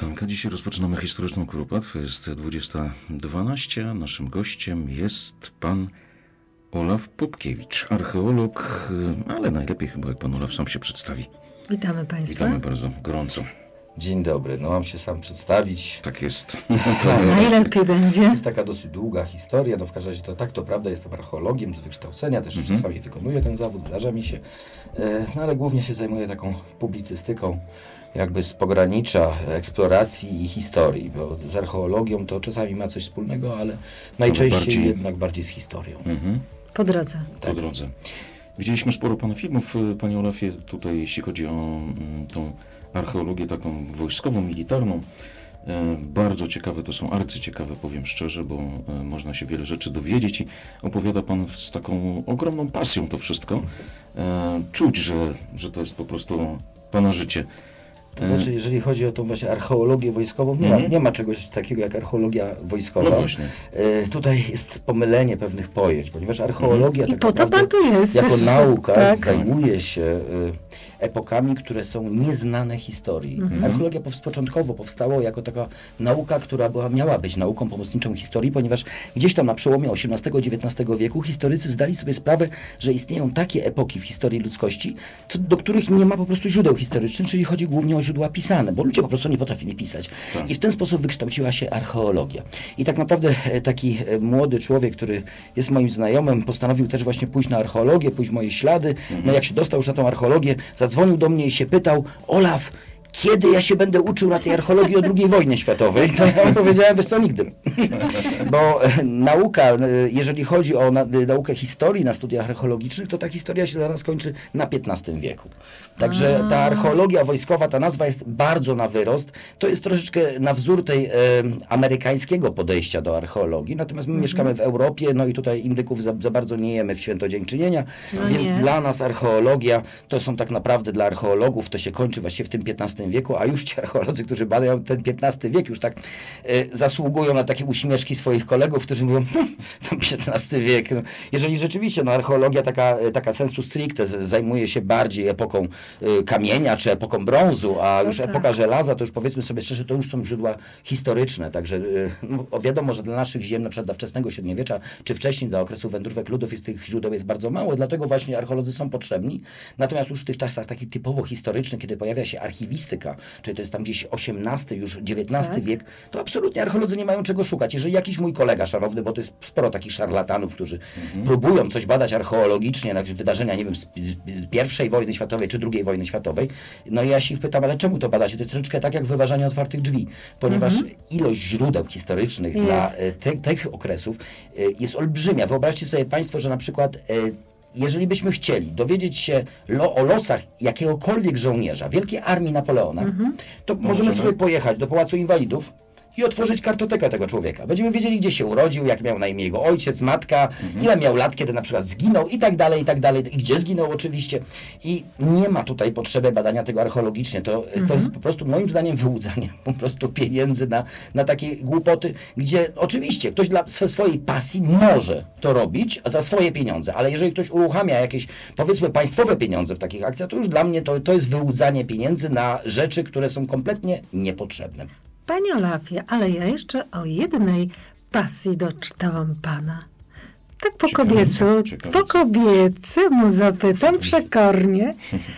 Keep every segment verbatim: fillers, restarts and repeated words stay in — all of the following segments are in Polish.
Pocztanka. Dzisiaj rozpoczynamy historyczną grupę. To jest dwudziesta dwanaście. Naszym gościem jest pan Olaf Popkiewicz, archeolog, ale najlepiej chyba jak pan Olaf sam się przedstawi. Witamy państwa. Witamy bardzo gorąco. Dzień dobry, no mam się sam przedstawić. Tak jest. Najlepiej będzie. To jest taka dosyć długa historia, no w każdym razie to tak, to prawda, jestem archeologiem z wykształcenia, też mhm. czasami wykonuję ten zawód, zdarza mi się, no ale głównie się zajmuję taką publicystyką, jakby z pogranicza eksploracji i historii, bo z archeologią to czasami ma coś wspólnego, ale najczęściej bardziej... jednak bardziej z historią. Mhm. Po drodze. Tak. Po drodze. Widzieliśmy sporo pana filmów, panie Olafie, tutaj jeśli chodzi o mm, tą archeologię taką wojskową, militarną. E, bardzo ciekawe to są, arcyciekawe, powiem szczerze, bo e, można się wiele rzeczy dowiedzieć i opowiada pan z taką ogromną pasją to wszystko. E, czuć, że, że to jest po prostu pana życie. To znaczy, jeżeli chodzi o tą właśnie archeologię wojskową, nie, mm-hmm. ma, nie ma czegoś takiego jak archeologia wojskowa. No właśnie. E, tutaj jest pomylenie pewnych pojęć, ponieważ archeologia mm-hmm. tak I po to pan tu jest jako też, nauka tak. zajmuje się e, epokami, które są nieznane historii. Mm-hmm. Archeologia pow, początkowo powstała jako taka nauka, która była, miała być nauką pomocniczą historii, ponieważ gdzieś tam na przełomie osiemnastego dziewiętnastego wieku historycy zdali sobie sprawę, że istnieją takie epoki w historii ludzkości, co, do których nie ma po prostu źródeł historycznych, czyli chodzi głównie o źródła pisane, bo ludzie po prostu nie potrafili pisać. Tak. I w ten sposób wykształciła się archeologia. I tak naprawdę taki młody człowiek, który jest moim znajomym, postanowił też właśnie pójść na archeologię, pójść w moje ślady. Mhm. No jak się dostał już na tą archeologię, zadzwonił do mnie i się pytał: Olaf, kiedy ja się będę uczył na tej archeologii o drugiej wojnie światowej? To ja mu powiedziałem, wiesz co, nigdy. Bo e, nauka, e, jeżeli chodzi o na, e, naukę historii na studiach archeologicznych, to ta historia się dla nas kończy na piętnastym wieku. Także ta archeologia wojskowa, ta nazwa jest bardzo na wyrost. To jest troszeczkę na wzór tej e, amerykańskiego podejścia do archeologii. Natomiast my mhm. mieszkamy w Europie, no i tutaj indyków za, za bardzo nie jemy w świętodziękczynienia, no więc nie. Dla nas archeologia to są tak naprawdę dla archeologów, to się kończy właśnie w tym piętnastym wieku, a już ci archeolodzy, którzy badają ten piętnasty wiek, już tak e, zasługują na takie uśmieszki swoich kolegów, którzy mówią, hm, to piętnasty wiek. No, jeżeli rzeczywiście no, archeologia taka, taka sensu stricte z, zajmuje się bardziej epoką e, kamienia, czy epoką brązu, a już no tak. epoka żelaza, to już powiedzmy sobie szczerze, to już są źródła historyczne, także e, no, wiadomo, że dla naszych ziem, na przykład dla wczesnego średniowiecza, czy wcześniej dla okresu wędrówek ludów jest tych źródeł jest bardzo mało, dlatego właśnie archeolodzy są potrzebni. Natomiast już w tych czasach takich typowo historycznych, kiedy pojawia się archiwistyka, czyli to jest tam gdzieś osiemnasty, już dziewiętnasty tak. wiek, to absolutnie archeolodzy nie mają czego szukać. Jeżeli jakiś mój kolega szanowny, bo to jest sporo takich szarlatanów, którzy mhm. próbują coś badać archeologicznie, na wydarzenia, nie wiem, z pierwszej wojny światowej, czy drugiej wojny światowej, no i ja się ich pytam, ale czemu to badacie? To jest troszeczkę tak jak wyważanie otwartych drzwi, ponieważ mhm. ilość źródeł historycznych jest. dla te, tych okresów jest olbrzymia. Wyobraźcie sobie państwo, że na przykład jeżeli byśmy chcieli dowiedzieć się lo, o losach jakiegokolwiek żołnierza Wielkiej Armii Napoleona, mhm. to możemy, możemy sobie pojechać do Pałacu Inwalidów i otworzyć kartotekę tego człowieka. Będziemy wiedzieli, gdzie się urodził, jak miał na imię jego ojciec, matka, mhm. ile miał lat, kiedy na przykład zginął i tak dalej, i tak dalej, i gdzie zginął oczywiście. I nie ma tutaj potrzeby badania tego archeologicznie. To, mhm. to jest po prostu moim zdaniem wyłudzanie po prostu pieniędzy na, na takie głupoty, gdzie oczywiście ktoś dla swojej pasji może to robić za swoje pieniądze, ale jeżeli ktoś uruchamia jakieś, powiedzmy, państwowe pieniądze w takich akcjach, to już dla mnie to, to jest wyłudzanie pieniędzy na rzeczy, które są kompletnie niepotrzebne. Panie Olafie, ale ja jeszcze o jednej pasji doczytałam pana. Tak po kobiecu, po kobiecemu zapytam przekornie.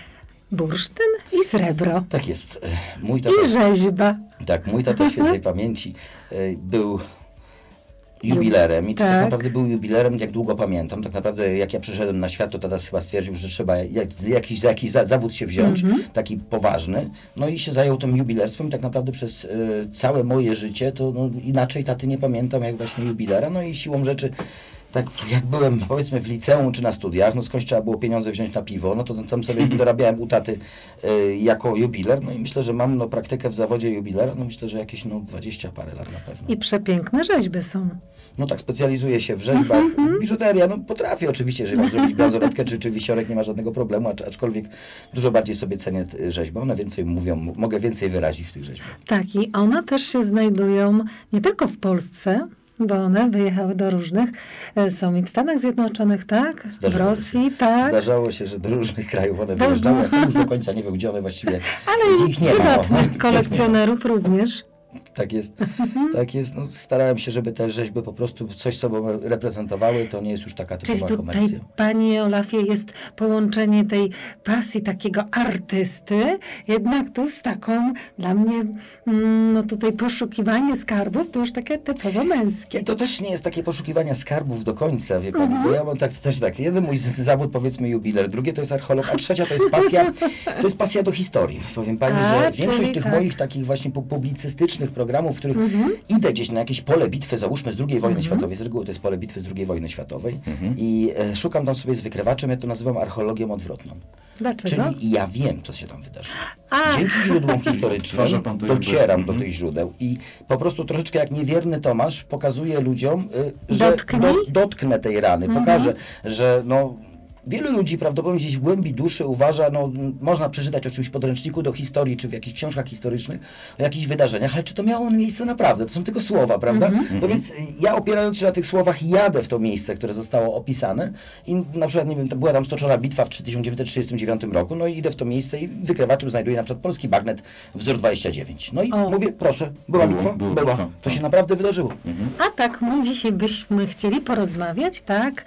Bursztyn i srebro. Tak jest. Mój tata, I rzeźba. Tak, mój tata świętej pamięci był jubilerem i to tak. tak naprawdę był jubilerem, jak długo pamiętam. Tak naprawdę jak ja przyszedłem na świat, to tata chyba stwierdził, że trzeba jak, jakiś, za jakiś za, zawód się wziąć, mm-hmm. taki poważny. No i się zajął tym jubilerstwem i tak naprawdę przez y, całe moje życie, to no, inaczej taty nie pamiętam jak właśnie jubilera. No i siłą rzeczy, tak jak byłem powiedzmy w liceum czy na studiach, no skądś trzeba było pieniądze wziąć na piwo, no to tam sobie dorabiałem u taty y, jako jubiler. No i myślę, że mam no, praktykę w zawodzie jubilera, no myślę, że jakieś no dwadzieścia parę lat na pewno. I przepiękne rzeźby są. No tak, specjalizuję się w rzeźbach. Mm-hmm. Biżuteria, no potrafię oczywiście, jeżeli mam zrobić bransoletkę czy, czy wisiorek, nie ma żadnego problemu, aczkolwiek dużo bardziej sobie cenię rzeźbę. One więcej mówią, mogę więcej wyrazić w tych rzeźbach. Tak, i one też się znajdują nie tylko w Polsce, bo one wyjechały do różnych, są i w Stanach Zjednoczonych, tak? Zdarzyło w Rosji, się. tak? Zdarzało się, że do różnych krajów one wyjeżdżały. Ja sam już do końca nie wiem, gdzie one właściwie, ale gdzie ich nie ma. prywatnych kolekcjonerów również. Tak jest, tak jest. No, starałem się, żeby te rzeźby po prostu coś sobą reprezentowały. To nie jest już taka typowa Czyli tutaj, komercja. Panie Olafie, jest połączenie tej pasji takiego artysty, jednak tu z taką, dla mnie, mm, no tutaj poszukiwanie skarbów, to już takie typowo męskie. I to też nie jest takie poszukiwania skarbów do końca, wie pani, bo ja mam tak, też tak, jeden mój zawód, powiedzmy jubiler, drugie to jest archeolog, a trzecia to jest pasja, to jest pasja do historii. Powiem pani, A, że większość tych tak. moich takich właśnie publicystycznych programów, w których Mhm. idę gdzieś na jakieś pole bitwy, załóżmy z drugiej wojny Mhm. światowej, z reguły to jest pole bitwy z drugiej wojny światowej Mhm. i e, szukam tam sobie z wykrywaczem, ja to nazywam archeologią odwrotną. Dlaczego? Czyli ja wiem, co się tam wydarzyło. A. Dzięki źródłom Odtwarza historycznym pan to jakby- docieram do Mhm. tych źródeł i po prostu troszeczkę jak niewierny Tomasz pokazuję ludziom, y, że Dotknij? do, dotknę tej rany, Mhm. pokażę, że no... Wielu ludzi prawdopodobnie gdzieś w głębi duszy uważa, no m, można przeczytać o czymś w podręczniku do historii, czy w jakichś książkach historycznych, o jakichś wydarzeniach, ale czy to miało miejsce naprawdę? To są tylko słowa, prawda? No więc y, ja opierając się na tych słowach jadę w to miejsce, które zostało opisane i na przykład, nie wiem, to była tam stoczona bitwa w tysiąc dziewięćset trzydziestym dziewiątym roku, no i idę w to miejsce i wykrywaczem znajduję na przykład polski bagnet wzór dwadzieścia dziewięć. No i O. mówię, proszę, była Było, bitwa? było Była. bitwa, To się tak. naprawdę wydarzyło. A tak, my dzisiaj byśmy chcieli porozmawiać, tak,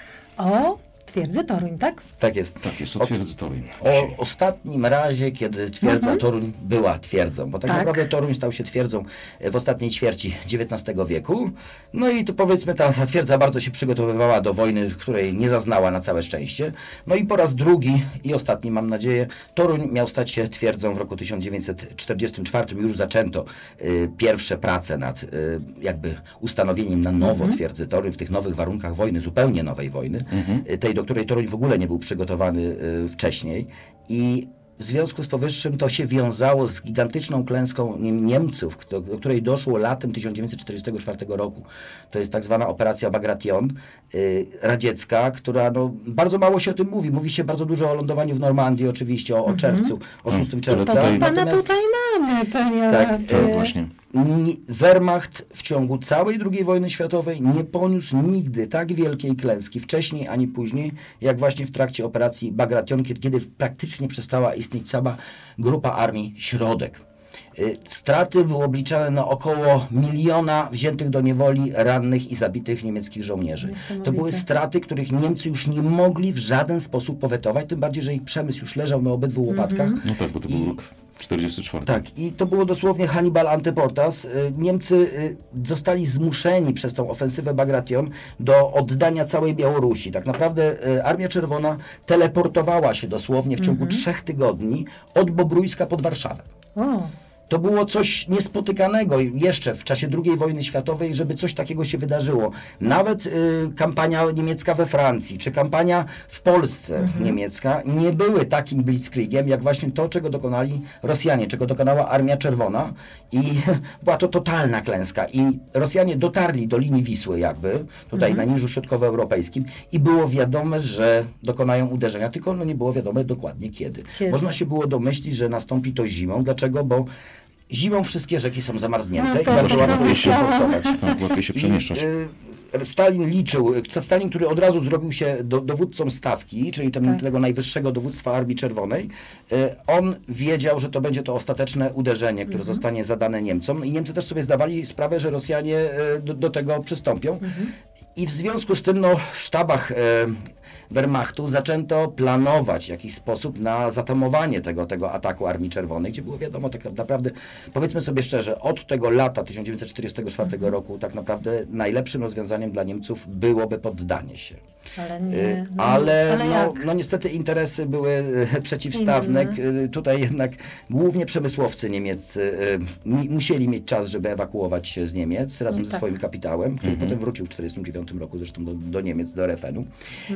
o twierdzy Toruń, tak? Tak jest. Tak jest, otwierdzy Toruń. O ostatnim razie, kiedy twierdza Mhm. Toruń była twierdzą, bo tak, Tak. naprawdę Toruń stał się twierdzą w ostatniej ćwierci dziewiętnastego wieku. No i to powiedzmy ta, ta twierdza bardzo się przygotowywała do wojny, której nie zaznała na całe szczęście. No i po raz drugi i ostatni, mam nadzieję, Toruń miał stać się twierdzą w roku tysiąc dziewięćset czterdziestym czwartym. Już zaczęto y, pierwsze prace nad y, jakby ustanowieniem na nowo Mhm. twierdzy Toruń w tych nowych warunkach wojny, zupełnie nowej wojny, Mhm. y, tej, do której Toruń w ogóle nie był przygotowany y, wcześniej. I w związku z powyższym to się wiązało z gigantyczną klęską Niem- Niemców, do, do której doszło latem tysiąc dziewięćset czterdziestego czwartego roku. To jest tak zwana operacja Bagration y, radziecka, która no, bardzo mało się o tym mówi. Mówi się bardzo dużo o lądowaniu w Normandii oczywiście, o, o czerwcu, o Tak, szóstym tyle czerwca. To Tutaj- pana Natomiast tutaj mamy, panie Tak, Olafie. Tak, właśnie. ni- Wehrmacht w ciągu całej drugiej wojny światowej nie poniósł nigdy tak wielkiej klęski, wcześniej ani później, jak właśnie w trakcie operacji Bagration, kiedy, kiedy praktycznie przestała istnieć cała grupa armii Środek. Y, Straty były obliczane na około miliona wziętych do niewoli, rannych i zabitych niemieckich żołnierzy. To Niesamowite. były straty, których Niemcy już nie mogli w żaden sposób powetować, tym bardziej, że ich przemysł już leżał na obydwu łopatkach. No tak, bo to był I- rok czterdziesty czwarty. Tak, i to było dosłownie Hannibal Antyportas. Y, Niemcy y, zostali zmuszeni przez tą ofensywę Bagration do oddania całej Białorusi. Tak naprawdę y, Armia Czerwona teleportowała się dosłownie w ciągu trzech tygodni od Bobrójska pod Warszawę. O, To było coś niespotykanego jeszcze w czasie drugiej wojny światowej, żeby coś takiego się wydarzyło. Nawet y, kampania niemiecka we Francji, czy kampania w Polsce niemiecka nie były takim blitzkriegiem, jak właśnie to, czego dokonali Rosjanie, czego dokonała Armia Czerwona. I była to totalna klęska. I Rosjanie dotarli do linii Wisły jakby, tutaj na Niżu Środkowoeuropejskim i było wiadome, że dokonają uderzenia, tylko no nie było wiadome dokładnie kiedy. Kiedy? Można się było domyślić, że nastąpi to zimą. Dlaczego? Bo zimą wszystkie rzeki są zamarznięte No, i też bardzo tak łatwo je się myślałam. forsować. Tak, łatwiej się I, przemieszczać. y, Stalin liczył, y, Stalin, który od razu zrobił się do, dowódcą stawki, czyli tem, Tak. tego najwyższego dowództwa Armii Czerwonej, y, on wiedział, że to będzie to ostateczne uderzenie, które zostanie zadane Niemcom i Niemcy też sobie zdawali sprawę, że Rosjanie y, do, do tego przystąpią. I w związku z tym no, w sztabach y, Wehrmachtu zaczęto planować w jakiś sposób na zatamowanie tego, tego ataku Armii Czerwonej, gdzie było wiadomo tak naprawdę, powiedzmy sobie szczerze, od tego lata tysiąc dziewięćset czterdziestego czwartego roku tak naprawdę najlepszym rozwiązaniem dla Niemców byłoby poddanie się. ale Y, nie. No, Ale, ale no, jak? no niestety interesy były y, przeciwstawne. Inne. Y, Tutaj jednak głównie przemysłowcy niemieccy y, mi- musieli mieć czas, żeby ewakuować się z Niemiec razem No ze tak. swoim kapitałem, który potem wrócił w tysiąc dziewięćset czterdziestym dziewiątym roku zresztą do, do Niemiec, do R F N-u.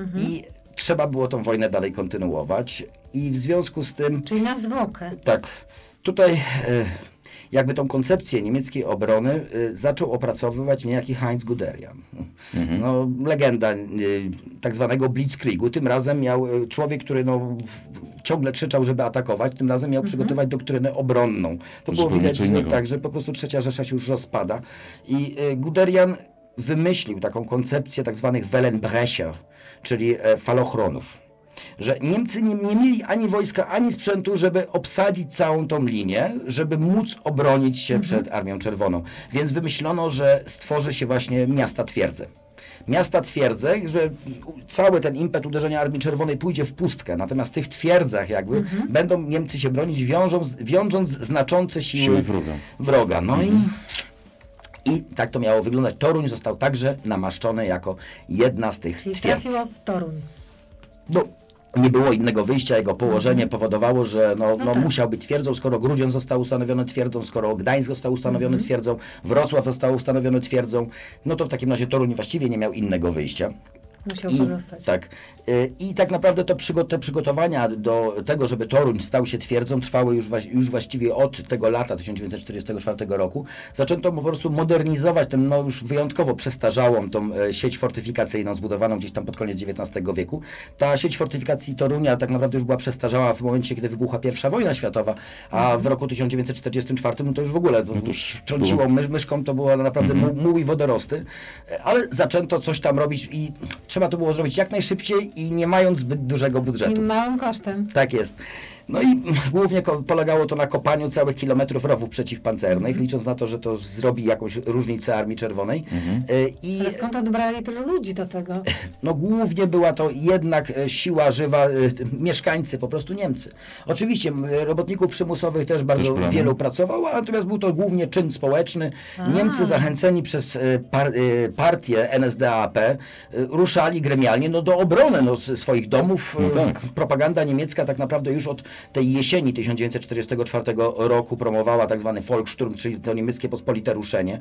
I trzeba było tą wojnę dalej kontynuować. I w związku z tym Czyli na zwłokę. tak, tutaj e, jakby tą koncepcję niemieckiej obrony e, zaczął opracowywać niejaki Heinz Guderian. No, legenda e, tak zwanego Blitzkriegu. Tym razem miał e, człowiek, który no, ciągle krzyczał, żeby atakować, tym razem miał przygotować doktrynę obronną. To było Zupełnie widać, co że, innego. tak, że po prostu trzecia Rzesza się już rozpada. I e, Guderian wymyślił taką koncepcję tak zwanych Wellenbrecher, czyli falochronów. Że Niemcy nie, nie mieli ani wojska, ani sprzętu, żeby obsadzić całą tą linię, żeby móc obronić się mhm. przed Armią Czerwoną. Więc wymyślono, że stworzy się właśnie miasta twierdze. Miasta twierdze, że cały ten impet uderzenia Armii Czerwonej pójdzie w pustkę, natomiast w tych twierdzach jakby mhm. będą Niemcy się bronić, wiążąc, wiążąc znaczące siły, siły wroga. wroga. No mhm. i, i tak to miało wyglądać. Toruń został także namaszczony jako jedna z tych Czyli twierdz. trafiło w Toruń. No, nie było innego wyjścia, jego położenie powodowało, że no, no, no tak. musiał być twierdzą, skoro Grudziądz został ustanowiony twierdzą, skoro Gdańsk został ustanowiony Mhm. twierdzą, Wrocław został ustanowiony twierdzą, no to w takim razie Toruń właściwie nie miał innego wyjścia. Musiał I, pozostać. tak. Y, I tak naprawdę to przygo te przygotowania do tego, żeby Toruń stał się twierdzą, trwały już, już właściwie od tego lata tysiąc dziewięćset czterdziestego czwartego roku. Zaczęto po prostu modernizować tę no, już wyjątkowo przestarzałą tą e, sieć fortyfikacyjną zbudowaną gdzieś tam pod koniec dziewiętnastego wieku. Ta sieć fortyfikacji Torunia tak naprawdę już była przestarzała w momencie, kiedy wybuchła pierwsza wojna światowa, a mhm. w roku tysiąc dziewięćset czterdziestym czwartym no to już w ogóle no, już trąciło my, myszką, to było naprawdę mhm. muł i wodorosty, ale zaczęto coś tam robić i trzeba to było zrobić jak najszybciej i nie mając zbyt dużego budżetu. I małym kosztem. Tak jest. No i głównie polegało to na kopaniu całych kilometrów rowów przeciwpancernych, licząc na to, że to zrobi jakąś różnicę Armii Czerwonej. Mhm. I Ale skąd odbrali tylu ludzi do tego? no głównie była to jednak siła żywa, mieszkańcy, po prostu Niemcy. Oczywiście robotników przymusowych też bardzo też wielu pracowało, natomiast był to głównie czyn społeczny. A. Niemcy zachęceni przez par partię N S D A P ruszali gremialnie no, do obrony no, swoich domów. No tak. Propaganda niemiecka tak naprawdę już od tej jesieni tysiąc dziewięćset czterdziestego czwartego roku promowała tak zwany Volkssturm, czyli to niemieckie pospolite ruszenie.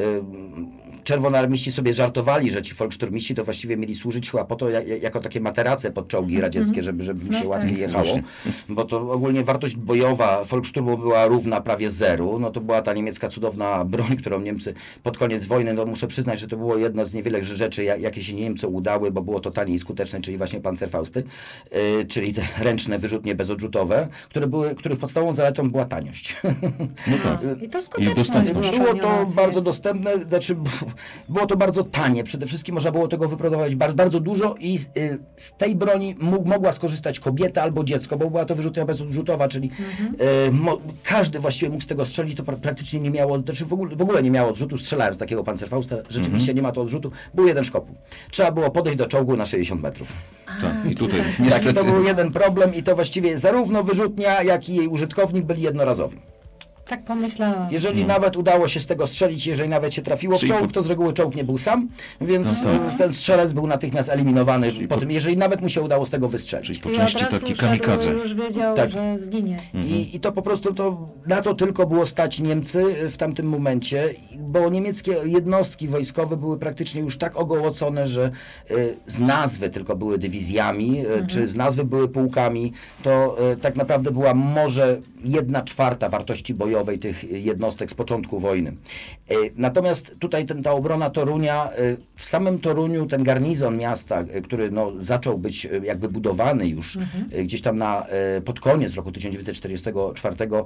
Czerwonoarmiści sobie żartowali, że ci Volkssturmiści to właściwie mieli służyć chyba po to, jako takie materace pod czołgi radzieckie, żeby, żeby im się no łatwiej tak. jechało, bo to ogólnie wartość bojowa Volkssturmu była równa prawie zeru. No to była ta niemiecka cudowna broń, którą Niemcy pod koniec wojny, no muszę przyznać, że to było jedno z niewielu rzeczy, jakie się Niemcom udały, bo było to tanie i skuteczne, czyli właśnie Panzerfausty, yy, czyli te ręczne wyrzutnie bezodrzutowe, które były, których podstawową zaletą była taniość. No tak. I to skuteczne. Było, było to bardzo dostępne, znaczy było to bardzo tanie. Przede wszystkim można było tego wyprodukować bardzo, bardzo dużo i z, y, z tej broni mógł, mogła skorzystać kobieta albo dziecko, bo była to wyrzutnia bezodrzutowa, czyli mhm. y, mo, każdy właściwie mógł z tego strzelić, to pra, praktycznie nie miało, znaczy w ogóle, w ogóle nie miało odrzutu, strzelając takiego Panzerfausta, rzeczywiście mhm. nie ma to odrzutu, był jeden szkopuł. Trzeba było podejść do czołgu na sześćdziesiąt metrów. A, tak, i tutaj tak, niestety... to był jeden problem i to właściwie zarówno wyrzutnia, jak i jej użytkownik byli jednorazowi. Tak pomyślałam. Jeżeli no. nawet udało się z tego strzelić, jeżeli nawet się trafiło w czołg, to z reguły czołg nie był sam, więc no tak. ten strzelec był natychmiast eliminowany po tym, jeżeli nawet mu się udało z tego wystrzelić. Czyli po części taki kamikadze. Już wiedział, tak. że zginie. Mhm. I, I to po prostu to, na to tylko było stać Niemcy w tamtym momencie, bo niemieckie jednostki wojskowe były praktycznie już tak ogołocone, że y, z nazwy tylko były dywizjami, mhm. czy z nazwy były pułkami, to y, tak naprawdę była może jedna czwarta wartości bojowej tych jednostek z początku wojny. Natomiast tutaj ten, ta obrona Torunia, w samym Toruniu ten garnizon miasta, który no, zaczął być jakby budowany już mhm. gdzieś tam na, pod koniec roku tysiąc dziewięćset czterdziestego czwartego,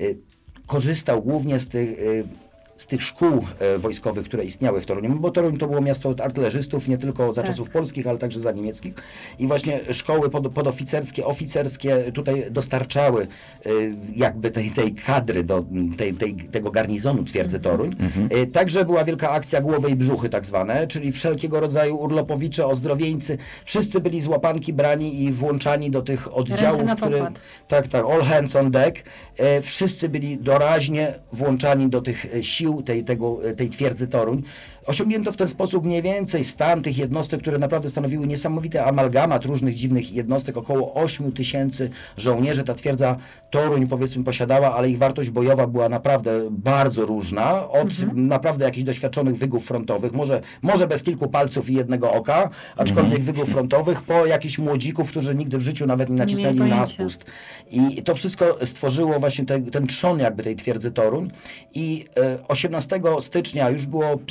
korzystał głównie z tych z tych szkół e, wojskowych, które istniały w Toruniu, bo Toruń to było miasto artylerzystów, nie tylko za tak. czasów polskich, ale także za niemieckich. I właśnie szkoły pod, podoficerskie, oficerskie tutaj dostarczały e, jakby tej, tej kadry do tej, tej, tego garnizonu twierdzy Toruń. Mm-hmm. e, także była wielka akcja Głowy i Brzuchy tak zwane, czyli wszelkiego rodzaju urlopowicze, ozdrowieńcy. Wszyscy byli z łapanki brani i włączani do tych oddziałów, które... Tak, tak, all hands on deck. E, wszyscy byli doraźnie włączani do tych sił tej, tego, tej twierdzy Toruń. Osiągnięto w ten sposób mniej więcej stan tych jednostek, które naprawdę stanowiły niesamowity amalgamat różnych dziwnych jednostek. Około ośmiu tysięcy żołnierzy ta twierdza Toruń powiedzmy posiadała, ale ich wartość bojowa była naprawdę bardzo różna. Od mhm. naprawdę jakichś doświadczonych wygów frontowych, może, może bez kilku palców i jednego oka, aczkolwiek mhm. wygów frontowych, po jakichś młodzików, którzy nigdy w życiu nawet nie nacisnęli nie na spust. I to wszystko stworzyło właśnie te, ten trzon jakby tej twierdzy Toruń. I e, osiemnastego stycznia już było pięć dni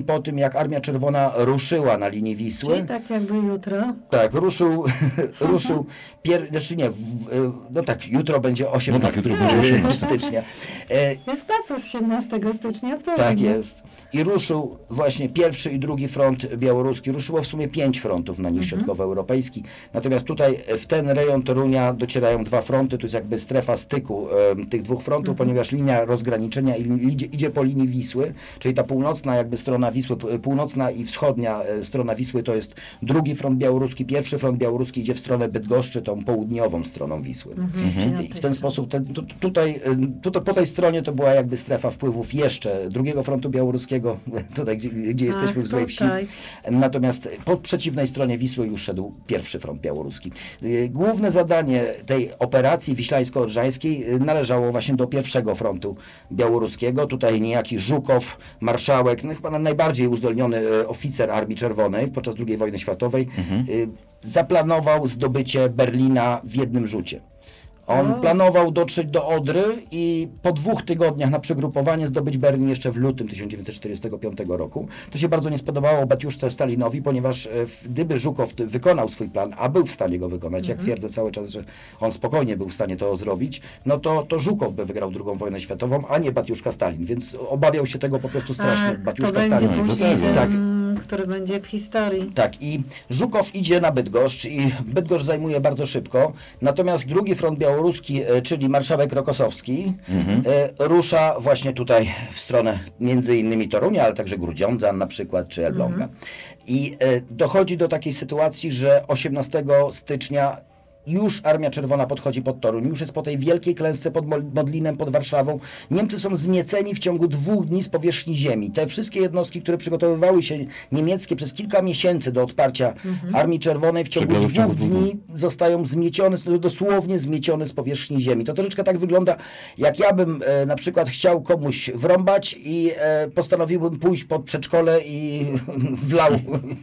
dni po tym, jak Armia Czerwona ruszyła na linii Wisły. Czyli tak jakby jutro. Tak, ruszył, ruszył, pier, znaczy nie, w, no tak, jutro będzie osiemnastego no tak, stycznia. E, jest plac osiemnastego stycznia w Tak jest. I ruszył właśnie pierwszy i drugi front białoruski. Ruszyło w sumie pięć frontów na niż środkowoeuropejski. Natomiast tutaj w ten rejon Torunia docierają dwa fronty. To jest jakby strefa styku e, tych dwóch frontów, mhm. ponieważ linia rozgraniczenia idzie, idzie po linii Wisły, czyli ta północna jakby strona Wisły, północna i wschodnia strona Wisły to jest drugi front białoruski. Pierwszy front białoruski idzie w stronę Bydgoszczy, tą południową stroną Wisły. Mhm. I w ten sposób ten, tu, tutaj, tutaj po tej stronie to była jakby strefa wpływów jeszcze drugiego frontu białoruskiego, tutaj gdzie, gdzie jesteśmy Ach, w Złej Wsi. Natomiast po przeciwnej stronie Wisły już szedł pierwszy front białoruski. Główne zadanie tej operacji wiślańsko-odrzańskiej należało właśnie do pierwszego frontu białoruskiego. Tutaj niejaki Żukow, marszałek, no chyba najbardziej uzdolniony oficer Armii Czerwonej podczas drugiej wojny światowej, mhm. zaplanował zdobycie Berlina w jednym rzucie. On o. planował dotrzeć do Odry i po dwóch tygodniach na przegrupowanie zdobyć Berlin jeszcze w lutym tysiąc dziewięćset czterdziestego piątego roku. To się bardzo nie spodobało Batiuszce Stalinowi, ponieważ gdyby Żukow wykonał swój plan, a był w stanie go wykonać, mhm. jak twierdzę cały czas, że on spokojnie był w stanie to zrobić, no to, to Żukow by wygrał drugą wojnę światową, a nie Batiuszka Stalin, więc obawiał się tego po prostu strasznie. A, Batiuszka to Stalin. będzie później ten, tak. który będzie w historii. Tak, i Żukow idzie na Bydgoszcz i Bydgoszcz zajmuje bardzo szybko, natomiast drugi front białoruski, czyli marszałek Rokosowski, mhm. rusza właśnie tutaj w stronę między innymi Torunia, ale także Grudziądza na przykład, czy Elbląga. Mhm. I dochodzi do takiej sytuacji, że osiemnastego stycznia już Armia Czerwona podchodzi pod Toruń, już jest po tej wielkiej klęsce pod Modlinem, pod Warszawą. Niemcy są zmieceni w ciągu dwóch dni z powierzchni ziemi. Te wszystkie jednostki, które przygotowywały się niemieckie przez kilka miesięcy do odparcia mhm. Armii Czerwonej, w ciągu dwóch w ciągu dni zostają zmiecione, dosłownie zmiecione z powierzchni ziemi. To troszeczkę tak wygląda, jak ja bym e, na przykład chciał komuś wrąbać i e, postanowiłbym pójść pod przedszkole i wlał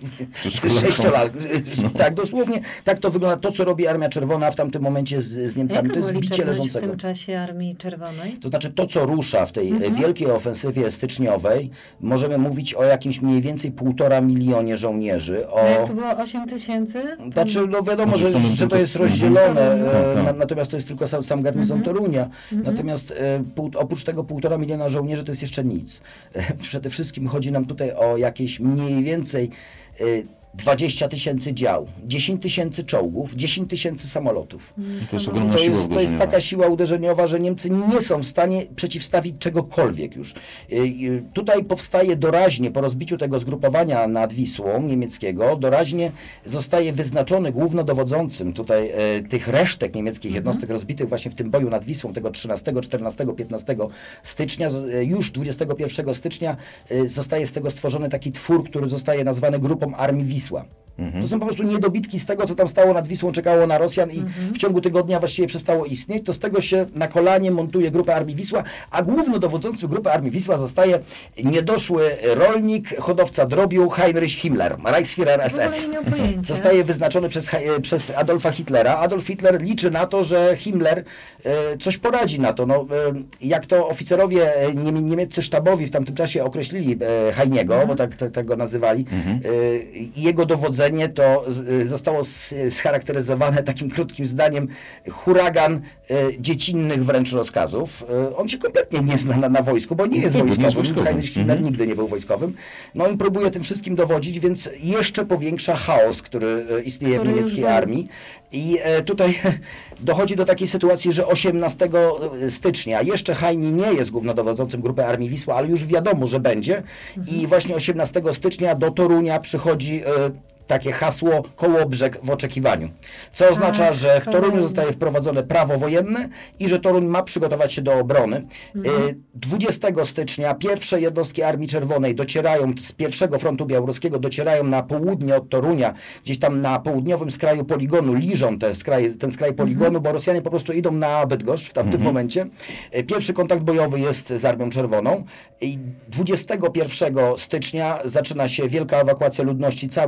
sześciolat. No. Tak, dosłownie tak to wygląda. To, co robi Armia Czerwona w tamtym momencie z, z Niemcami. Jaka to jest bicie leżącego. w tym czasie Armii Czerwonej? To znaczy to, co rusza w tej mhm. wielkiej ofensywie styczniowej, możemy mówić o jakimś mniej więcej półtora milionie żołnierzy. O... A jak to było osiem tysięcy? Znaczy, no wiadomo, znaczy, że, że to jest rozdzielone, mhm. e, na, natomiast to jest tylko sam, sam garnizon mhm. Torunia. Mhm. Natomiast e, pół, oprócz tego półtora miliona żołnierzy to jest jeszcze nic. E, przede wszystkim chodzi nam tutaj o jakieś mniej więcej e, dwadzieścia tysięcy dział, dziesięć tysięcy czołgów, dziesięć tysięcy samolotów. To jest ogromna to siła jest, to jest taka siła uderzeniowa, że Niemcy nie są w stanie przeciwstawić czegokolwiek już. Yy, tutaj powstaje doraźnie, po rozbiciu tego zgrupowania nad Wisłą niemieckiego, doraźnie zostaje wyznaczony głównodowodzącym tutaj yy, tych resztek niemieckich jednostek mhm. rozbitych właśnie w tym boju nad Wisłą tego trzynastego, czternastego, piętnastego stycznia. Yy, już dwudziestego pierwszego stycznia yy, zostaje z tego stworzony taki twór, który zostaje nazwany Grupą Armii Wisła. Mhm. To są po prostu niedobitki z tego, co tam stało nad Wisłą, czekało na Rosjan i mhm. w ciągu tygodnia właściwie przestało istnieć. To z tego się na kolanie montuje Grupę Armii Wisła, a głównodowodzącym Grupy Armii Wisła zostaje niedoszły rolnik, hodowca drobiu Heinrich Himmler, Reichsführer S S. Zostaje wyznaczony przez, przez Adolfa Hitlera. Adolf Hitler liczy na to, że Himmler e, coś poradzi na to. No, e, jak to oficerowie nie, niemieccy sztabowi w tamtym czasie określili e, Heiniego, mhm. bo tak, tak, tak go nazywali, mhm. e, jego dowodzenie to zostało scharakteryzowane takim krótkim zdaniem: huragan e, dziecinnych wręcz rozkazów. E, on się kompletnie nie zna na, na wojsku, bo nie jest nie, wojskowym. Nie jest wojskowym. Heinrich Himmler mhm. nigdy nie był wojskowym. No on próbuje tym wszystkim dowodzić, więc jeszcze powiększa chaos, który e, istnieje który w niemieckiej armii. I e, tutaj dochodzi do takiej sytuacji, że osiemnastego stycznia jeszcze Heini nie jest głównodowodzącym Grupy Armii Wisła, ale już wiadomo, że będzie. Mhm. I właśnie osiemnastego stycznia do Torunia przychodzi e, takie hasło Kołobrzeg w oczekiwaniu. Co oznacza, A, że w Toruniu zostaje wprowadzone prawo wojenne i że Toruń ma przygotować się do obrony. Mhm. dwudziestego stycznia pierwsze jednostki Armii Czerwonej docierają z pierwszego frontu białoruskiego, docierają na południe od Torunia, gdzieś tam na południowym skraju poligonu, liżą te skraj, ten skraj poligonu, mhm. bo Rosjanie po prostu idą na Bydgoszcz w tamtym mhm. momencie. Pierwszy kontakt bojowy jest z Armią Czerwoną i dwudziestego pierwszego stycznia zaczyna się wielka ewakuacja ludności, całej ludności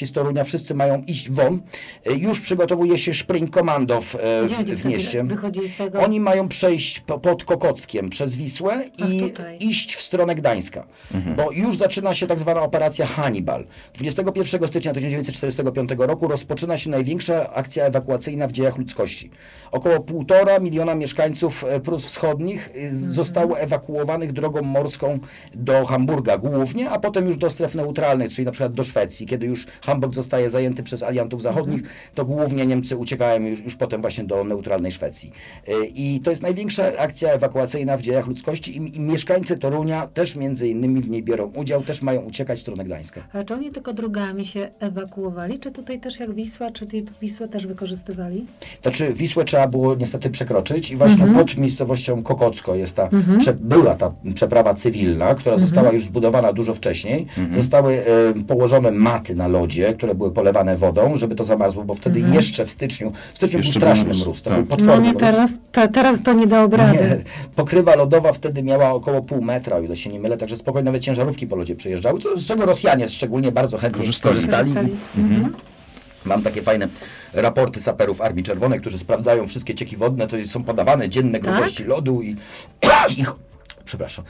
części z Torunia, wszyscy mają iść won. Już przygotowuje się Spring Commando w, Gdzie w mieście. Wychodzi z tego? Oni mają przejść po, pod Kokockiem przez Wisłę i Ach, iść w stronę Gdańska. Mhm. Bo już zaczyna się tak zwana operacja Hannibal. dwudziestego pierwszego stycznia tysiąc dziewięćset czterdziestego piątego roku rozpoczyna się największa akcja ewakuacyjna w dziejach ludzkości. Około półtora miliona mieszkańców Prus Wschodnich mhm. zostało ewakuowanych drogą morską do Hamburga głównie, a potem już do stref neutralnych, czyli na przykład do Szwecji. Kiedy już Hamburg zostaje zajęty przez aliantów zachodnich, mhm. to głównie Niemcy uciekają już, już potem właśnie do neutralnej Szwecji. I to jest największa akcja ewakuacyjna w dziejach ludzkości i, i mieszkańcy Torunia też między innymi w niej biorą udział, też mają uciekać w stronę Gdańska. Ale czy oni tylko drogami się ewakuowali, czy tutaj też jak Wisła, czy ty Wisłę też wykorzystywali? Znaczy Wisłę trzeba było niestety przekroczyć i właśnie mhm. pod miejscowością Kokocko jest ta, mhm. prze, była ta przeprawa cywilna, która mhm. została już zbudowana dużo wcześniej. Mhm. Zostały e, położone maty na lodzie, które były polewane wodą, żeby to zamarzło, bo wtedy mhm. jeszcze w styczniu, w styczniu jeszcze był straszny mróz, mróz to tak. był potworny no nie mróz. teraz, te, teraz to nie da obrady. Nie, pokrywa lodowa wtedy miała około pół metra, o ile się nie mylę, także spokojnie nawet ciężarówki po lodzie przejeżdżały, co, z czego Rosjanie szczególnie bardzo chętnie korzystali. korzystali. korzystali. Mhm. Mam takie fajne raporty saperów Armii Czerwonej, którzy sprawdzają wszystkie cieki wodne, to są podawane dzienne grubości tak? lodu i ich, przepraszam,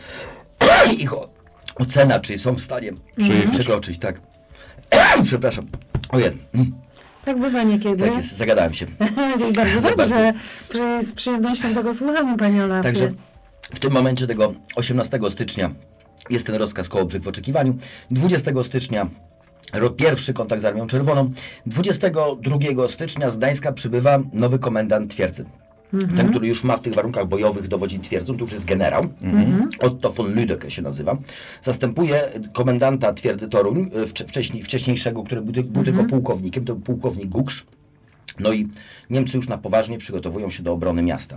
ich ocena, czy są w stanie mhm. przekroczyć, tak. Przepraszam, ojej. Tak bywa niekiedy. Tak jest, zagadałem się. To bardzo dobrze. Bardzo. Z przyjemnością tego słuchamy, Panie Olafie. Także w tym momencie tego osiemnastego stycznia jest ten rozkaz Kołobrzeg w oczekiwaniu. dwudziestego stycznia pierwszy kontakt z Armią Czerwoną. dwudziestego drugiego stycznia z Gdańska przybywa nowy komendant twierdzy. Mhm. Ten, który już ma w tych warunkach bojowych dowodzić twierdzą, to już jest generał. Mhm. Otto von Lüdecke się nazywa. Zastępuje komendanta twierdzy Toruń, wcześniej, wcześniejszego, który był, był mhm. tylko pułkownikiem, to był pułkownik Guksz. No i Niemcy już na poważnie przygotowują się do obrony miasta.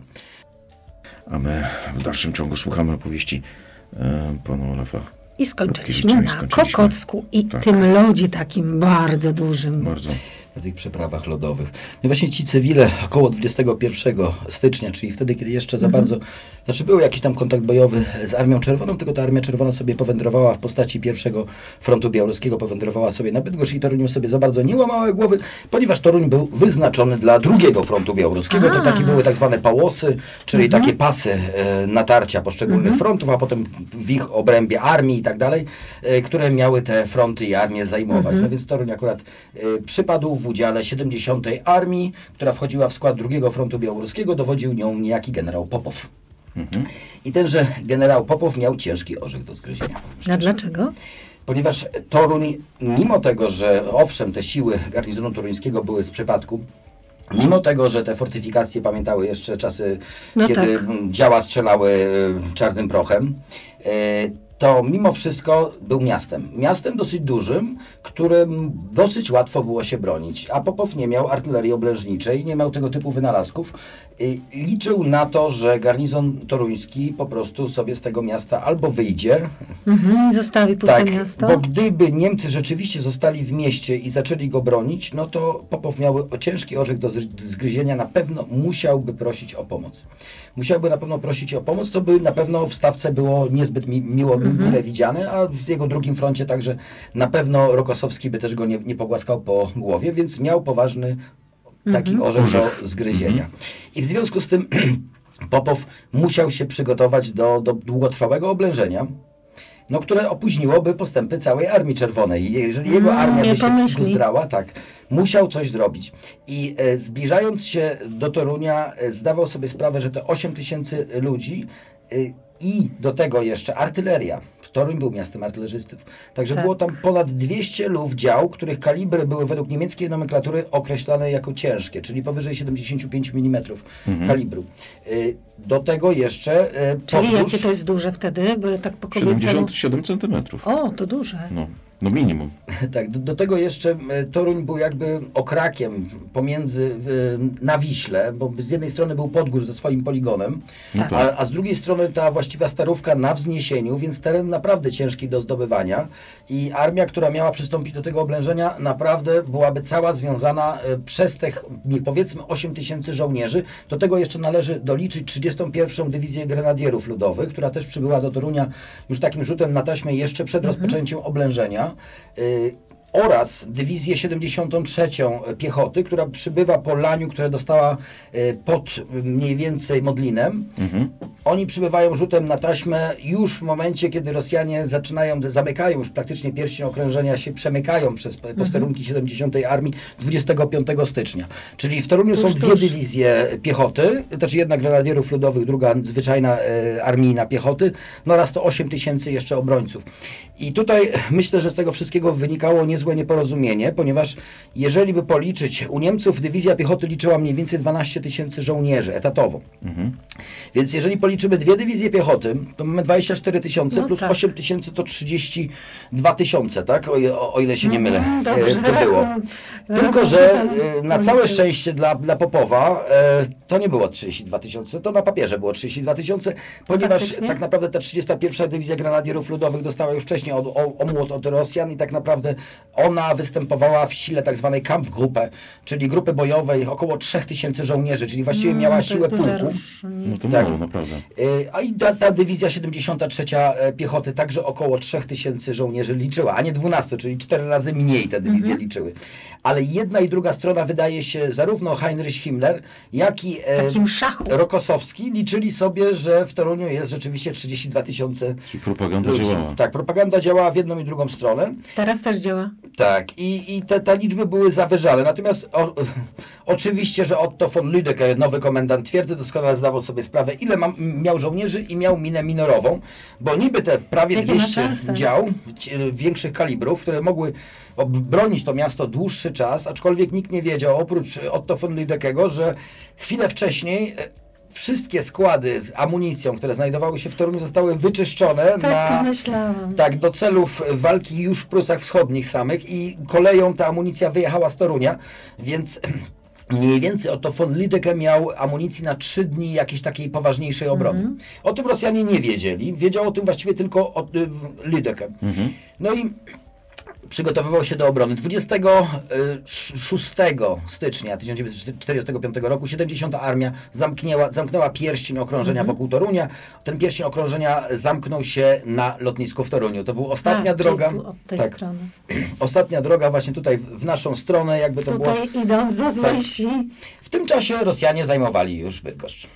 A my w dalszym ciągu słuchamy opowieści e, pana Olafa. I skończyliśmy na skończyliśmy. Kokocku i tak. tym lodzie takim bardzo dużym. Bardzo. Na tych przeprawach lodowych. No i właśnie ci cywile około dwudziestego pierwszego stycznia, czyli wtedy, kiedy jeszcze za mm-hmm. bardzo, znaczy był jakiś tam kontakt bojowy z Armią Czerwoną, tylko ta Armia Czerwona sobie powędrowała w postaci pierwszego frontu białoruskiego, powędrowała sobie na Bydgoszcz i Toruniu sobie za bardzo nie łamały głowy, ponieważ Toruń był wyznaczony dla drugiego frontu białoruskiego. A. To takie były tak zwane pałosy, czyli mm-hmm. takie pasy e, natarcia poszczególnych mm-hmm. frontów, a potem w ich obrębie armii i tak dalej, e, które miały te fronty i armię zajmować. Mm-hmm. No więc Toruń akurat e, przypadł w udziale siedemdziesiątej Armii, która wchodziła w skład drugiego frontu białoruskiego, dowodził nią niejaki generał Popow. Mhm. I tenże generał Popow miał ciężki orzech do zgryzienia. A dlaczego? Ponieważ Toruń, mimo tego, że owszem, te siły garnizonu toruńskiego były z przypadku, mimo tego, że te fortyfikacje pamiętały jeszcze czasy, no kiedy tak. działa strzelały czarnym prochem, to mimo wszystko był miastem. Miastem dosyć dużym, którym dosyć łatwo było się bronić. A Popow nie miał artylerii oblężniczej, nie miał tego typu wynalazków. Liczył na to, że garnizon toruński po prostu sobie z tego miasta albo wyjdzie. Mhm, zostawi puste tak, miasto. Bo gdyby Niemcy rzeczywiście zostali w mieście i zaczęli go bronić, no to Popow miał ciężki orzech do zgryzienia. Na pewno musiałby prosić o pomoc. Musiałby na pewno prosić o pomoc, to by na pewno w stawce było niezbyt mi miło mm-hmm. mile widziane, a w jego drugim froncie także na pewno Rokosowski by też go nie, nie pogłaskał po głowie, więc miał poważny taki mm-hmm. orzech do zgryzienia. Mm-hmm. I w związku z tym Popow musiał się przygotować do, do długotrwałego oblężenia, no, które opóźniłoby postępy całej Armii Czerwonej. Jeżeli jego mm, armia by się zdrała, tak, musiał coś zrobić. I e, zbliżając się do Torunia, e, zdawał sobie sprawę, że te osiem tysięcy ludzi e, i do tego jeszcze artyleria. Toruń był miastem artylerzystów. Także tak. było tam ponad dwieście luf dział, których kalibry były według niemieckiej nomenklatury określane jako ciężkie, czyli powyżej siedemdziesiąt pięć milimetrów mhm. kalibru. Do tego jeszcze Czyli podróż... jakie to jest duże wtedy? Bo tak po siedemdziesiąt siedem centymetrów. O, to duże. No. No minimum. Tak, do, do tego jeszcze Toruń był jakby okrakiem pomiędzy na Wiśle, bo z jednej strony był Podgórz ze swoim poligonem, no tak. a, a z drugiej strony ta właściwa Starówka na wzniesieniu, więc teren naprawdę ciężki do zdobywania i armia, która miała przystąpić do tego oblężenia, naprawdę byłaby cała związana przez tych, powiedzmy, osiem tysięcy żołnierzy. Do tego jeszcze należy doliczyć trzydziestą pierwszą Dywizję Grenadierów Ludowych, która też przybyła do Torunia już takim rzutem na taśmę jeszcze przed mhm. rozpoczęciem oblężenia. oraz dywizję siedemdziesiątą trzecią piechoty, która przybywa po laniu, które dostała pod mniej więcej Modlinem. Mhm. Oni przybywają rzutem na taśmę już w momencie, kiedy Rosjanie zaczynają, zamykają już praktycznie pierścień okrążenia, się przemykają przez posterunki siedemdziesiątej Armii dwudziestego piątego stycznia. Czyli w Toruniu tuż, są dwie tuż. dywizje piechoty, znaczy jedna grenadierów ludowych, druga zwyczajna e, armijna piechoty, no oraz to osiem tysięcy jeszcze obrońców. I tutaj myślę, że z tego wszystkiego wynikało niezłe nieporozumienie, ponieważ jeżeli by policzyć, u Niemców dywizja piechoty liczyła mniej więcej dwanaście tysięcy żołnierzy etatowo. Mhm. Więc jeżeli policzymy dwie dywizje piechoty, to mamy dwadzieścia cztery tysiące no plus tak. osiem tysięcy to trzydzieści dwa tysiące, tak? O, o, o ile się nie mylę. No, dobrze. To było. Tylko że na całe szczęście dla, dla Popowa to nie było trzydzieści dwa tysiące, to na papierze było trzydzieści dwa tysiące, ponieważ Faktycznie? tak naprawdę ta trzydziesta pierwsza Dywizja Grenadierów Ludowych dostała już wcześniej od, o, omłot od Rosjan i tak naprawdę ona występowała w sile tak zwanej Kampfgruppe, czyli grupy bojowej, około trzy tysiące żołnierzy, czyli właściwie no, miała siłę pułku. No to tak. mało, naprawdę. A i ta, ta Dywizja siedemdziesiąta trzecia Piechoty także około trzy tysiące żołnierzy liczyła, a nie dwanaście, czyli cztery razy mniej te dywizje mhm. liczyły. Ale jedna i druga strona wydaje się, zarówno Heinrich Himmler, jak i e, Rokossowski liczyli sobie, że w Toruniu jest rzeczywiście trzydzieści dwa tysiące propaganda ludzi. działała. Tak, propaganda działała w jedną i drugą stronę. Teraz też działa. Tak, i, i te, te liczby były zawyżane. Natomiast o, oczywiście, że Otto von Lüdecke, nowy komendant twierdzy, doskonale zdawał sobie sprawę, ile ma, miał żołnierzy i miał minę minorową, bo niby te prawie Jakie dwieście dział większych kalibrów, które mogły bronić to miasto dłuższy czas, aczkolwiek nikt nie wiedział, oprócz Otto von Lüdeckego, że chwilę wcześniej wszystkie składy z amunicją, które znajdowały się w Toruniu, zostały wyczyszczone tak, na, tak, do celów walki już w Prusach Wschodnich samych i koleją ta amunicja wyjechała z Torunia, więc mniej więcej Otto von Lüdecke miał amunicji na trzy dni jakiejś takiej poważniejszej obrony. Mm-hmm. O tym Rosjanie nie wiedzieli. Wiedział o tym właściwie tylko od, Lüdecke. Mm-hmm. No i przygotowywał się do obrony. dwudziestego szóstego stycznia tysiąc dziewięćset czterdziestego piątego roku siedemdziesiąta Armia zamknęła, zamknęła pierścień okrążenia mm-hmm. wokół Torunia. Ten pierścień okrążenia zamknął się na lotnisku w Toruniu. To była ostatnia A, droga. Od tej tak, strony. Ostatnia droga właśnie tutaj w, w naszą stronę, jakby to tutaj było. Tutaj idą z złej wsi. W tym czasie Rosjanie zajmowali już Bydgoszcz.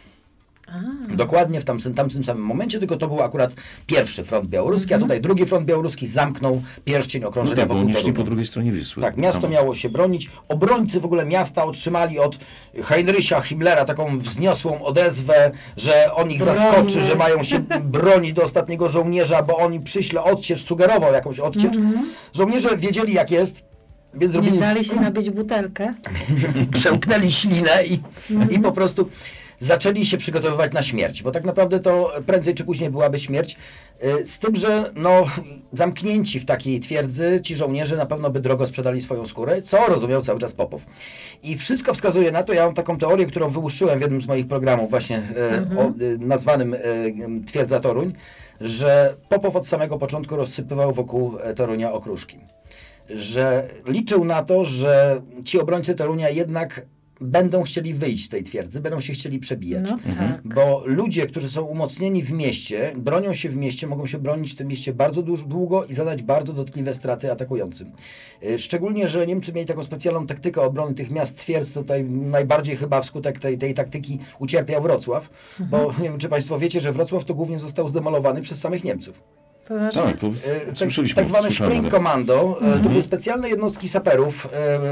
A. Dokładnie w tamtym, tamtym samym momencie, tylko to był akurat pierwszy front białoruski, mm-hmm. a tutaj drugi front białoruski zamknął pierścień okrążenia no tak, wokół Torunia. Po drugiej stronie Wisły. Tak, miasto tam miało się bronić. Obrońcy w ogóle miasta otrzymali od Heinricha Himmlera taką wzniosłą odezwę, że on ich zaskoczy, że mają się bronić do ostatniego żołnierza, bo oni przyśle odsiecz, sugerował jakąś odsiecz. Mm-hmm. Żołnierze wiedzieli jak jest. Więc zrobili... Nie dali się nabyć butelkę. Przełknęli ślinę i, mm-hmm. i po prostu zaczęli się przygotowywać na śmierć, bo tak naprawdę to prędzej czy później byłaby śmierć. Z tym, że no, zamknięci w takiej twierdzy ci żołnierze na pewno by drogo sprzedali swoją skórę, co rozumiał cały czas Popow. I wszystko wskazuje na to, ja mam taką teorię, którą wyłuszczyłem w jednym z moich programów właśnie mm-hmm. o, nazwanym Twierdza Toruń, że Popow od samego początku rozsypywał wokół Torunia okruszki. Że liczył na to, że ci obrońcy Torunia jednak będą chcieli wyjść z tej twierdzy, będą się chcieli przebijać. No, tak. Bo ludzie, którzy są umocnieni w mieście, bronią się w mieście, mogą się bronić w tym mieście bardzo długo i zadać bardzo dotkliwe straty atakującym. Szczególnie, że Niemcy mieli taką specjalną taktykę obrony tych miast twierdz. Tutaj najbardziej chyba wskutek tej, tej taktyki ucierpiał Wrocław, mhm. bo nie wiem, czy Państwo wiecie, że Wrocław to głównie został zdemolowany przez samych Niemców. Tak, to tak, słyszeliśmy. Tak zwane Spring Commando, mhm. to były specjalne jednostki saperów,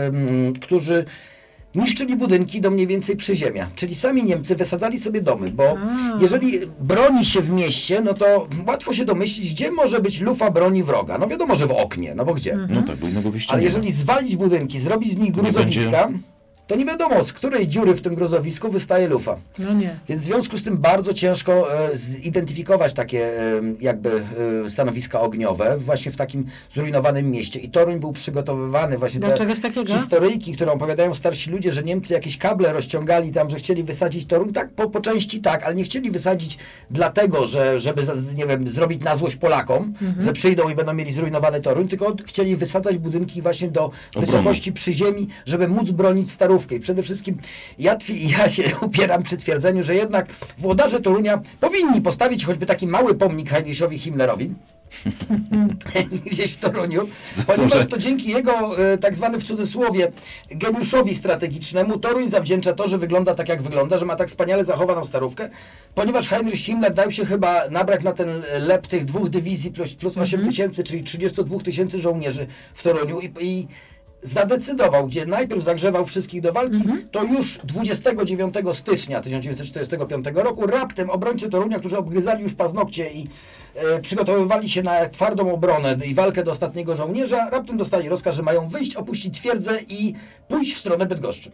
którzy niszczyli budynki do mniej więcej przyziemia. Czyli sami Niemcy wysadzali sobie domy, bo A. jeżeli broni się w mieście, no to łatwo się domyślić, gdzie może być lufa broni wroga. No wiadomo, że w oknie, no bo gdzie? Mhm. No tak, bo innego wyjścia Ale nie jeżeli ma. zwalić budynki, zrobić z nich gruzowiska, to nie wiadomo, z której dziury w tym gruzowisku wystaje lufa. No nie. Więc w związku z tym bardzo ciężko e, zidentyfikować takie e, jakby e, stanowiska ogniowe właśnie w takim zrujnowanym mieście. I Toruń był przygotowywany właśnie do te czegoś takiego? historyjki, które opowiadają starsi ludzie, że Niemcy jakieś kable rozciągali tam, że chcieli wysadzić Toruń. Tak, po, po części tak, ale nie chcieli wysadzić dlatego, że żeby, nie wiem, zrobić na złość Polakom, mhm. że przyjdą i będą mieli zrujnowany Toruń, tylko chcieli wysadzać budynki właśnie do Obrony. wysokości przy ziemi, żeby móc bronić Starówki. Starówkę. I przede wszystkim ja, ja się upieram przy twierdzeniu, że jednak włodarze Torunia powinni postawić choćby taki mały pomnik Heinrichowi Himmlerowi gdzieś w Toruniu, ponieważ to dzięki jego e, tak zwanym w cudzysłowie geniuszowi strategicznemu Toruń zawdzięcza to, że wygląda tak jak wygląda, że ma tak wspaniale zachowaną Starówkę, ponieważ Heinrich Himmler dał się chyba nabrać na ten lep tych dwóch dywizji plus, plus osiem tysięcy, czyli trzydzieści dwa tysięcy żołnierzy w Toruniu i, i zadecydował, gdzie najpierw zagrzewał wszystkich do walki, mm-hmm. to już dwudziestego dziewiątego stycznia tysiąc dziewięćset czterdziestego piątego roku raptem obrońcy Torunia, którzy obgryzali już paznokcie i e, przygotowywali się na twardą obronę i walkę do ostatniego żołnierza, raptem dostali rozkaz, że mają wyjść, opuścić twierdzę i pójść w stronę Bydgoszczy.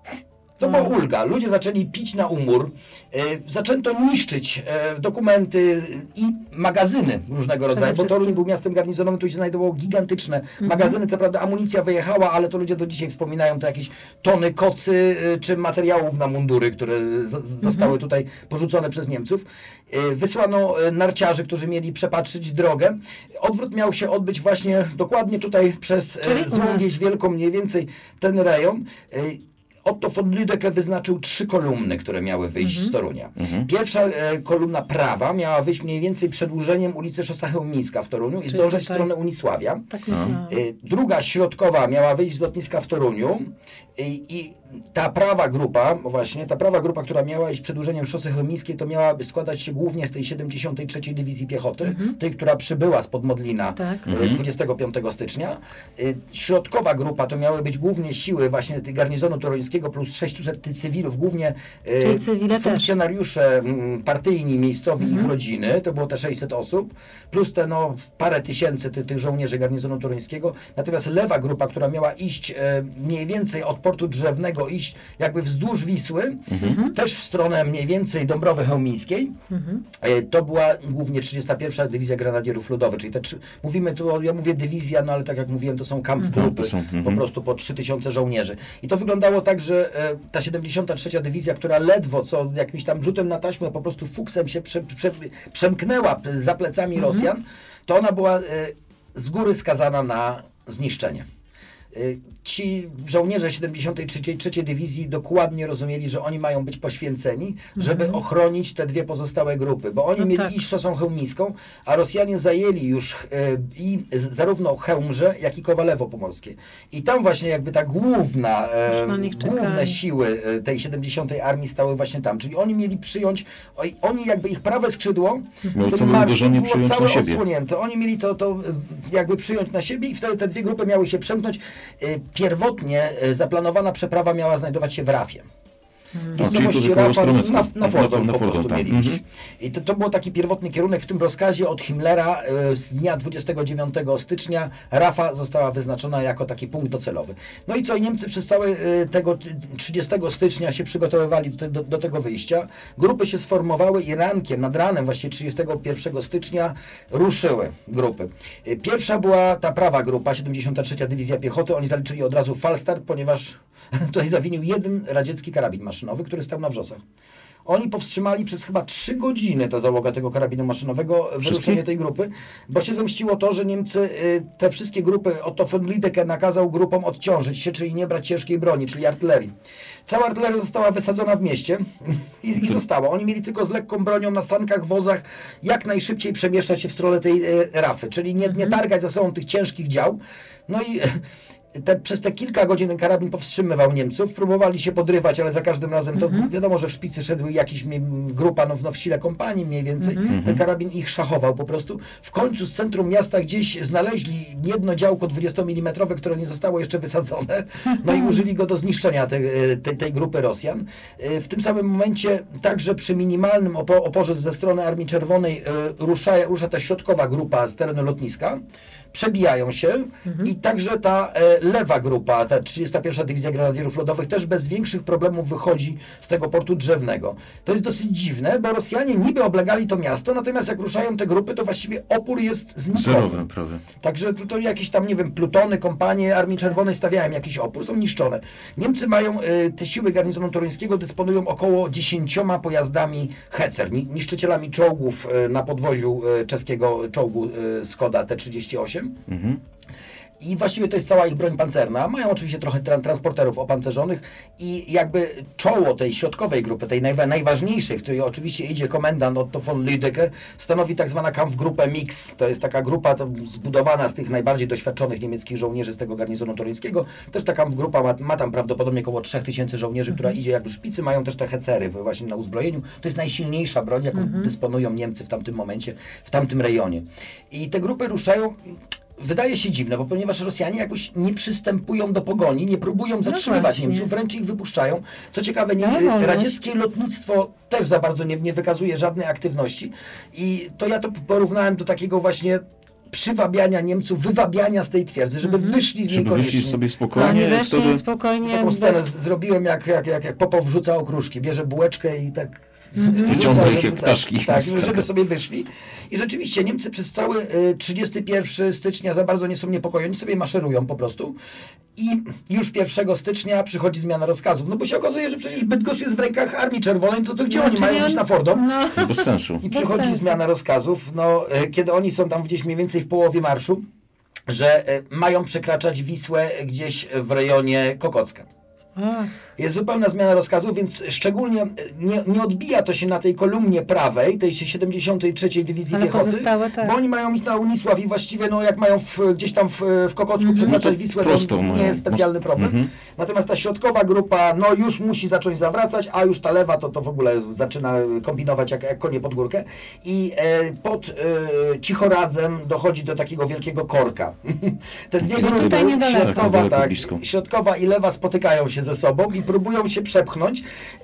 To była ulga. Ludzie zaczęli pić na umór, e, zaczęto niszczyć e, dokumenty i magazyny różnego rodzaju, bo Toruń był miastem garnizonowym, tu się znajdowało gigantyczne mhm. magazyny, co prawda amunicja wyjechała, ale to ludzie do dzisiaj wspominają, to jakieś tony kocy e, czy materiałów na mundury, które z, zostały mhm. tutaj porzucone przez Niemców. E, wysłano e, narciarzy, którzy mieli przepatrzyć drogę. Odwrót miał się odbyć właśnie dokładnie tutaj przez e, Złą Wieś Wielką, mniej więcej ten rejon. E, Otto von Lüdecke wyznaczył trzy kolumny, które miały wyjść mm-hmm. z Torunia. Mm-hmm. Pierwsza e, kolumna prawa miała wyjść mniej więcej przedłużeniem ulicy Szosa Chełmińska w Toruniu i Czyli zdążyć tutaj... w stronę Unisławia. Tak e, druga środkowa miała wyjść z lotniska w Toruniu i, i ta prawa grupa, właśnie ta prawa grupa, która miała iść przedłużeniem Szosy Chełmińskiej, to miałaby składać się głównie z tej siedemdziesiątej trzeciej Dywizji Piechoty, mm-hmm. tej, która przybyła spod Modlina tak. e, dwudziestego piątego stycznia. E, środkowa grupa to miały być głównie siły właśnie tej garnizonu toruńskiego plus sześciuset cywilów, głównie e, funkcjonariusze m, partyjni, miejscowi mm-hmm. ich rodziny, to było te sześćset osób, plus te no, parę tysięcy ty, tych żołnierzy garnizonu toruńskiego. Natomiast lewa grupa, która miała iść e, mniej więcej od portu Drzewnego, iść jakby wzdłuż Wisły, mm-hmm. też w stronę mniej więcej Dąbrowy Chełmińskiej. Mm-hmm. E, to była głównie trzydziesta pierwsza Dywizja Grenadierów Ludowych, czyli te trzy, mówimy tu, ja mówię dywizja, no ale tak jak mówiłem, to są kampgrupy, mm-hmm. mm-hmm. po prostu po trzy tysiące żołnierzy. I to wyglądało tak, że e, ta siedemdziesiąta trzecia Dywizja, która ledwo co jakimś tam rzutem na taśmę po prostu fuksem się prze, prze, przemknęła za plecami mm-hmm. Rosjan, to ona była e, z góry skazana na zniszczenie. Ci żołnierze siedemdziesiątej trzeciej Dywizji dokładnie rozumieli, że oni mają być poświęceni, żeby mhm. ochronić te dwie pozostałe grupy, bo oni no mieli tak. iść Szosą Chełmińską, a Rosjanie zajęli już e, i z, zarówno Chełmże, jak i Kowalewo Pomorskie. I tam właśnie jakby ta główna, e, główne siły e, tej siedemdziesiątej Armii stały właśnie tam. Czyli oni mieli przyjąć, o, oni jakby ich prawe skrzydło w tym marszu było całe odsłonięte. Oni mieli to, to jakby przyjąć na siebie i wtedy te dwie grupy miały się przemknąć. Pierwotnie zaplanowana przeprawa miała znajdować się w Rafie. Hmm. A, czyli Rafa, na, na Fordon na po prostu tak. mieli iść. I to, to był taki pierwotny kierunek. W tym rozkazie od Himmlera y, z dnia dwudziestego dziewiątego stycznia Rafa została wyznaczona jako taki punkt docelowy. No i co? I Niemcy przez cały y, tego trzydziestego stycznia się przygotowywali do, do, do tego wyjścia. Grupy się sformowały i rankiem, nad ranem właśnie trzydziestego pierwszego stycznia ruszyły grupy. Y, pierwsza była ta prawa grupa, siedemdziesiąta trzecia Dywizja Piechoty. Oni zaliczyli od razu falstart, ponieważ tutaj zawinił jeden radziecki karabin maszynowany, który stał na wrzosach. Oni powstrzymali przez chyba trzy godziny ta załoga tego karabinu maszynowego wyruszenie tej grupy, bo się zemściło to, że Niemcy y, te wszystkie grupy, Otto von Lüdecke nakazał grupom odciążyć się, czyli nie brać ciężkiej broni, czyli artylerii. Cała artyleria została wysadzona w mieście i, i została. Oni mieli tylko z lekką bronią na sankach, wozach jak najszybciej przemieszczać się w stronę tej y, Rafy, czyli nie, nie targać za sobą tych ciężkich dział. No i Te, przez te kilka godzin ten karabin powstrzymywał Niemców, próbowali się podrywać, ale za każdym razem to mm-hmm. wiadomo, że w szpicy szedł jakiś grupa, no, no w sile kompanii mniej więcej, mm-hmm. ten karabin ich szachował po prostu. W końcu z centrum miasta gdzieś znaleźli jedno działko dwudziestomilimetrowe, które nie zostało jeszcze wysadzone, no i użyli go do zniszczenia te, te, tej grupy Rosjan. W tym samym momencie także przy minimalnym opo- oporze ze strony Armii Czerwonej rusza, rusza ta środkowa grupa z terenu lotniska. Przebijają się mhm. i także ta e, lewa grupa, ta trzydziesta pierwsza Dywizja Grenadierów Ludowych też bez większych problemów wychodzi z tego portu Drzewnego. To jest dosyć dziwne, bo Rosjanie niby oblegali to miasto, natomiast jak ruszają te grupy, to właściwie opór jest znikomy. Zerowy, prawie. Także to, to jakieś tam, nie wiem, plutony, kompanie Armii Czerwonej stawiają jakiś opór, są niszczone. Niemcy mają, e, te siły garnizonu toruńskiego dysponują około dziesięcioma pojazdami Hecer, niszczycielami czołgów e, na podwoziu e, czeskiego czołgu e, Skoda T trzydzieści osiem. Mhm. I właściwie to jest cała ich broń pancerna. Mają oczywiście trochę tra transporterów opancerzonych i jakby czoło tej środkowej grupy, tej najwa najważniejszej, w której oczywiście idzie komendant Otto von Lüdecke, stanowi tak zwana Kampfgruppe Mix. To jest taka grupa to zbudowana z tych najbardziej doświadczonych niemieckich żołnierzy z tego garnizonu toruńskiego. Też ta Kampfgrupa ma, ma tam prawdopodobnie około trzech tysięcy żołnierzy, która idzie jakby w szpicy. Mają też te hecery właśnie na uzbrojeniu. To jest najsilniejsza broń, jaką mhm. dysponują Niemcy w tamtym momencie, w tamtym rejonie. I te grupy ruszają... Wydaje się dziwne, bo ponieważ Rosjanie jakoś nie przystępują do pogoni, nie próbują zatrzymywać no Niemców, wręcz ich wypuszczają. Co ciekawe, nie, no, radzieckie lotnictwo też za bardzo nie, nie wykazuje żadnej aktywności i to ja to porównałem do takiego właśnie przywabiania Niemców, wywabiania z tej twierdzy, żeby mm-hmm. wyszli z niej żeby wyszli sobie spokojnie. Oni weszli wtedy... spokojnie. Taką scenę bez... zrobiłem, jak, jak, jak, jak Popow wrzuca okruszki, bierze bułeczkę i tak... Wyciąga ich jak ptaszki. Tak, tak, żeby sobie wyszli. I rzeczywiście Niemcy przez cały trzydziestego pierwszego stycznia za bardzo nie są niepokojeni, sobie maszerują po prostu. I już pierwszego stycznia przychodzi zmiana rozkazów. No bo się okazuje, że przecież Bydgoszcz jest w rękach Armii Czerwonej, to, to gdzie no, oni mają iść na Fordom? No. Bez sensu. I przychodzi sensu. zmiana rozkazów, no, kiedy oni są tam gdzieś mniej więcej w połowie marszu, że mają przekraczać Wisłę gdzieś w rejonie Kokocka. Ach. Jest zupełna zmiana rozkazów, więc szczególnie nie, nie odbija to się na tej kolumnie prawej, tej siedemdziesiątej trzeciej Dywizji ale Piechoty, tak. bo oni mają iść na Unisław i właściwie no, jak mają w, gdzieś tam w, w Kokocku mm-hmm. przekraczać Wisłę, prosto, to nie jest specjalny problem. Mm-hmm. Natomiast ta środkowa grupa no już musi zacząć zawracać, a już ta lewa to, to w ogóle zaczyna kombinować jak, jak konie pod górkę. I e, pod e, Cichoradzem dochodzi do takiego wielkiego korka. Te dwie grupy, środkowa, tak, środkowa i lewa spotykają się ze sobą i próbują się przepchnąć.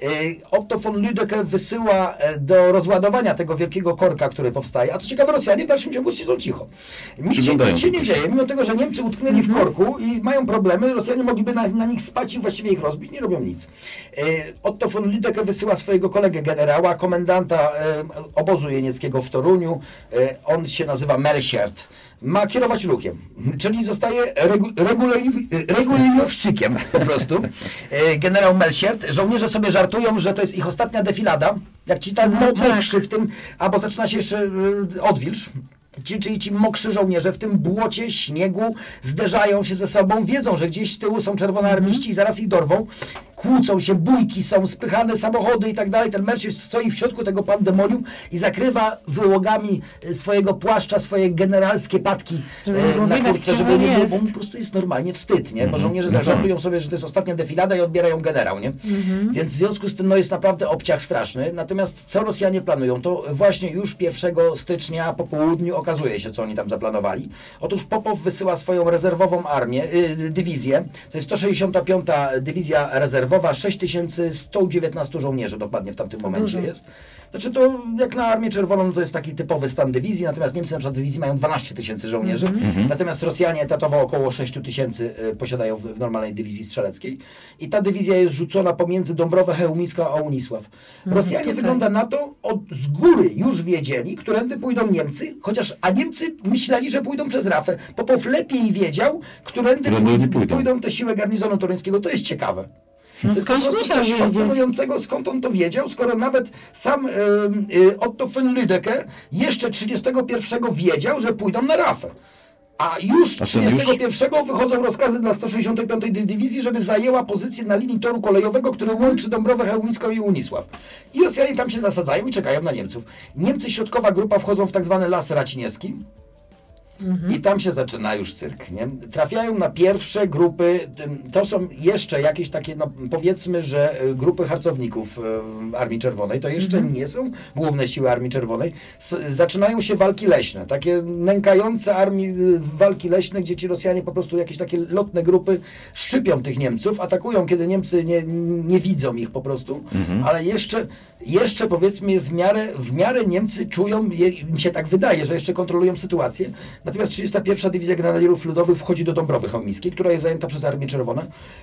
Otto von Lüdecke wysyła do rozładowania tego wielkiego korka, który powstaje. A co ciekawe, Rosjanie w dalszym ciągu siedzą cicho. Nic się, nic się nie dzieje. Mimo tego, że Niemcy utknęli mm-hmm. w korku i mają problemy, Rosjanie mogliby na, na nich spać i właściwie ich rozbić. Nie robią nic. Otto von Lüdecke wysyła swojego kolegę generała, komendanta obozu jenieckiego w Toruniu. On się nazywa Melchert. Ma kierować ruchem, czyli zostaje regu, regulujowszczykiem po prostu. Generał Melchert. Żołnierze sobie żartują, że to jest ich ostatnia defilada. Jak ci tak no, mokrzy w tym, albo zaczyna się jeszcze odwilż. Ci, czyli ci mokrzy żołnierze w tym błocie, śniegu zderzają się ze sobą, wiedzą, że gdzieś z tyłu są czerwonoarmiści i zaraz ich dorwą. Kłócą się, bójki są, spychane samochody i tak dalej. Ten Melchert stoi w środku tego pandemonium i zakrywa wyłogami swojego płaszcza swoje generalskie patki e, na kurtce, żeby nie było, bo mu po prostu jest normalnie wstyd, nie? Bo żołnierze mm-hmm. żartują sobie, że to jest ostatnia defilada i odbierają generał, nie? Mm-hmm. Więc w związku z tym no, jest naprawdę obciach straszny. Natomiast co Rosjanie planują, to właśnie już pierwszego stycznia po południu okazuje się, co oni tam zaplanowali. Otóż Popow wysyła swoją rezerwową armię, yy, dywizję. To jest sto sześćdziesiąta piąta Dywizja Rezerwowa, sześć tysięcy sto dziewiętnaście żołnierzy dokładnie w tamtym momencie jest. Znaczy to jak na Armię Czerwoną no to jest taki typowy stan dywizji, natomiast Niemcy na przykład w dywizji mają dwanaście tysięcy żołnierzy, mm-hmm. natomiast Rosjanie etatowo około sześć tysięcy y, posiadają w, w normalnej dywizji strzeleckiej i ta dywizja jest rzucona pomiędzy Dąbrowę Chełmicką a Unisław. Rosjanie mm-hmm. wygląda na to, od, z góry już wiedzieli, którędy pójdą Niemcy, chociaż a Niemcy myśleli, że pójdą przez Rafę. Popow lepiej wiedział, którędy pójdą, pójdą. pójdą te siły garnizonu toruńskiego. To jest ciekawe. No to jest po prostu coś fascynującego, skąd on to wiedział, skoro nawet sam y, y, Otto von Lüdecke jeszcze trzydziestego pierwszego wiedział, że pójdą na Rafę. A już trzydziestego pierwszego już... wychodzą rozkazy dla sto sześćdziesiątej piątej Dywizji, żeby zajęła pozycję na linii toru kolejowego, który łączy Dąbrowę Chełmicką i Unisław. I Rosjanie tam się zasadzają i czekają na Niemców. Niemcy, środkowa grupa, wchodzą w tak zwany Las Raciński. Mhm. I tam się zaczyna już cyrk, nie? Trafiają na pierwsze grupy, to są jeszcze jakieś takie, no powiedzmy, że grupy harcowników e, Armii Czerwonej, to jeszcze mhm. nie są główne siły Armii Czerwonej. S zaczynają się walki leśne, takie nękające armii walki leśne, gdzie ci Rosjanie po prostu jakieś takie lotne grupy szczypią tych Niemców, atakują, kiedy Niemcy nie, nie widzą ich po prostu, mhm. ale jeszcze, jeszcze powiedzmy jest w miarę, w miarę Niemcy czują, im się tak wydaje, że jeszcze kontrolują sytuację. Natomiast trzydziesta pierwsza Dywizja Grenadierów Ludowych wchodzi do Dąbrowy Chełmickiej, która jest zajęta przez Armię Czerwoną.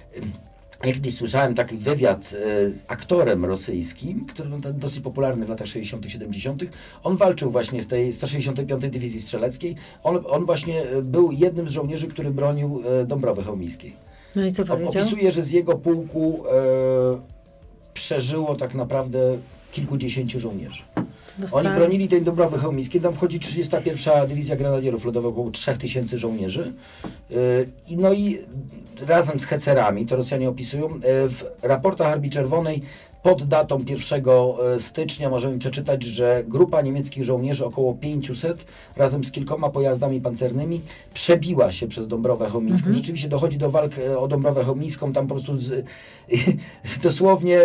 Ja kiedyś słyszałem taki wywiad z aktorem rosyjskim, który był dosyć popularny w latach sześćdziesiątych siedemdziesiątych. On walczył właśnie w tej sto sześćdziesiątej piątej Dywizji Strzeleckiej. On, on właśnie był jednym z żołnierzy, który bronił Dąbrowy Chełmickiej. No i co powiedział? Opisuje, że z jego pułku e, przeżyło tak naprawdę kilkudziesięciu żołnierzy. Dostali. Oni bronili tej Dąbrowy Chełmińskiej, tam wchodzi trzydziesta pierwsza Dywizja Grenadierów Ludowych, około trzech tysięcy żołnierzy. I no i razem z hecerami, to Rosjanie opisują, w raportach Armii Czerwonej pod datą pierwszego stycznia możemy przeczytać, że grupa niemieckich żołnierzy, około pięciuset, razem z kilkoma pojazdami pancernymi, przebiła się przez Dąbrowę Chełmińską. Mhm. Rzeczywiście dochodzi do walk o Dąbrowę Chełmińską, tam po prostu z, dosłownie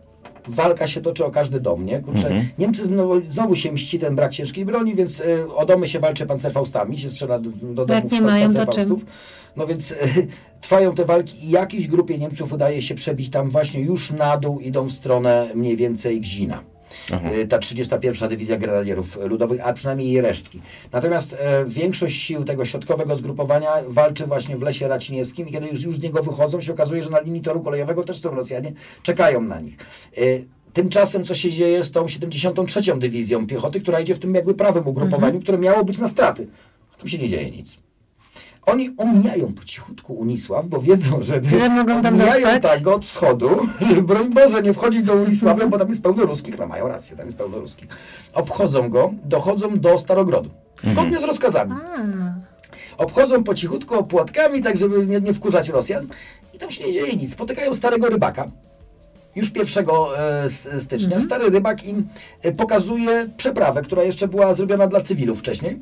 walka się toczy o każdy dom, nie? Kurczę, mhm. Niemcy znowu, znowu się mści ten brak ciężkiej broni, więc y, o domy się walczy pancerfaustami, się strzela do, do domów nie mają do czym. No więc y, trwają te walki i jakiejś grupie Niemców udaje się przebić tam właśnie już na dół, idą w stronę mniej więcej Gzina. Y, ta trzydziesta pierwsza Dywizja Grenadierów Ludowych, a przynajmniej jej resztki. Natomiast y, większość sił tego środkowego zgrupowania walczy właśnie w Lesie Racinieckim i kiedy już, już z niego wychodzą, się okazuje, że na linii toru kolejowego też są Rosjanie, czekają na nich. Y, Tymczasem co się dzieje z tą siedemdziesiątą trzecią Dywizją Piechoty, która idzie w tym jakby prawym ugrupowaniu, mhm. które miało być na straty. Tam się nie dzieje nic. Oni omijają po cichutku Unisław, bo wiedzą, że Ile mogą tam omijają dostać? tak od wschodu, że broń Boże nie wchodzić do Unisławia, bo tam jest pełno ruskich, no mają rację, tam jest pełno ruskich. Obchodzą go, dochodzą do Starogrodu, zgodnie mhm. z rozkazami. A. Obchodzą po cichutku opłatkami, tak żeby nie, nie wkurzać Rosjan i tam się nie dzieje nic. Spotykają starego rybaka. Już pierwszego e, stycznia. Mhm. Stary rybak im e, pokazuje przeprawę, która jeszcze była zrobiona dla cywilów wcześniej.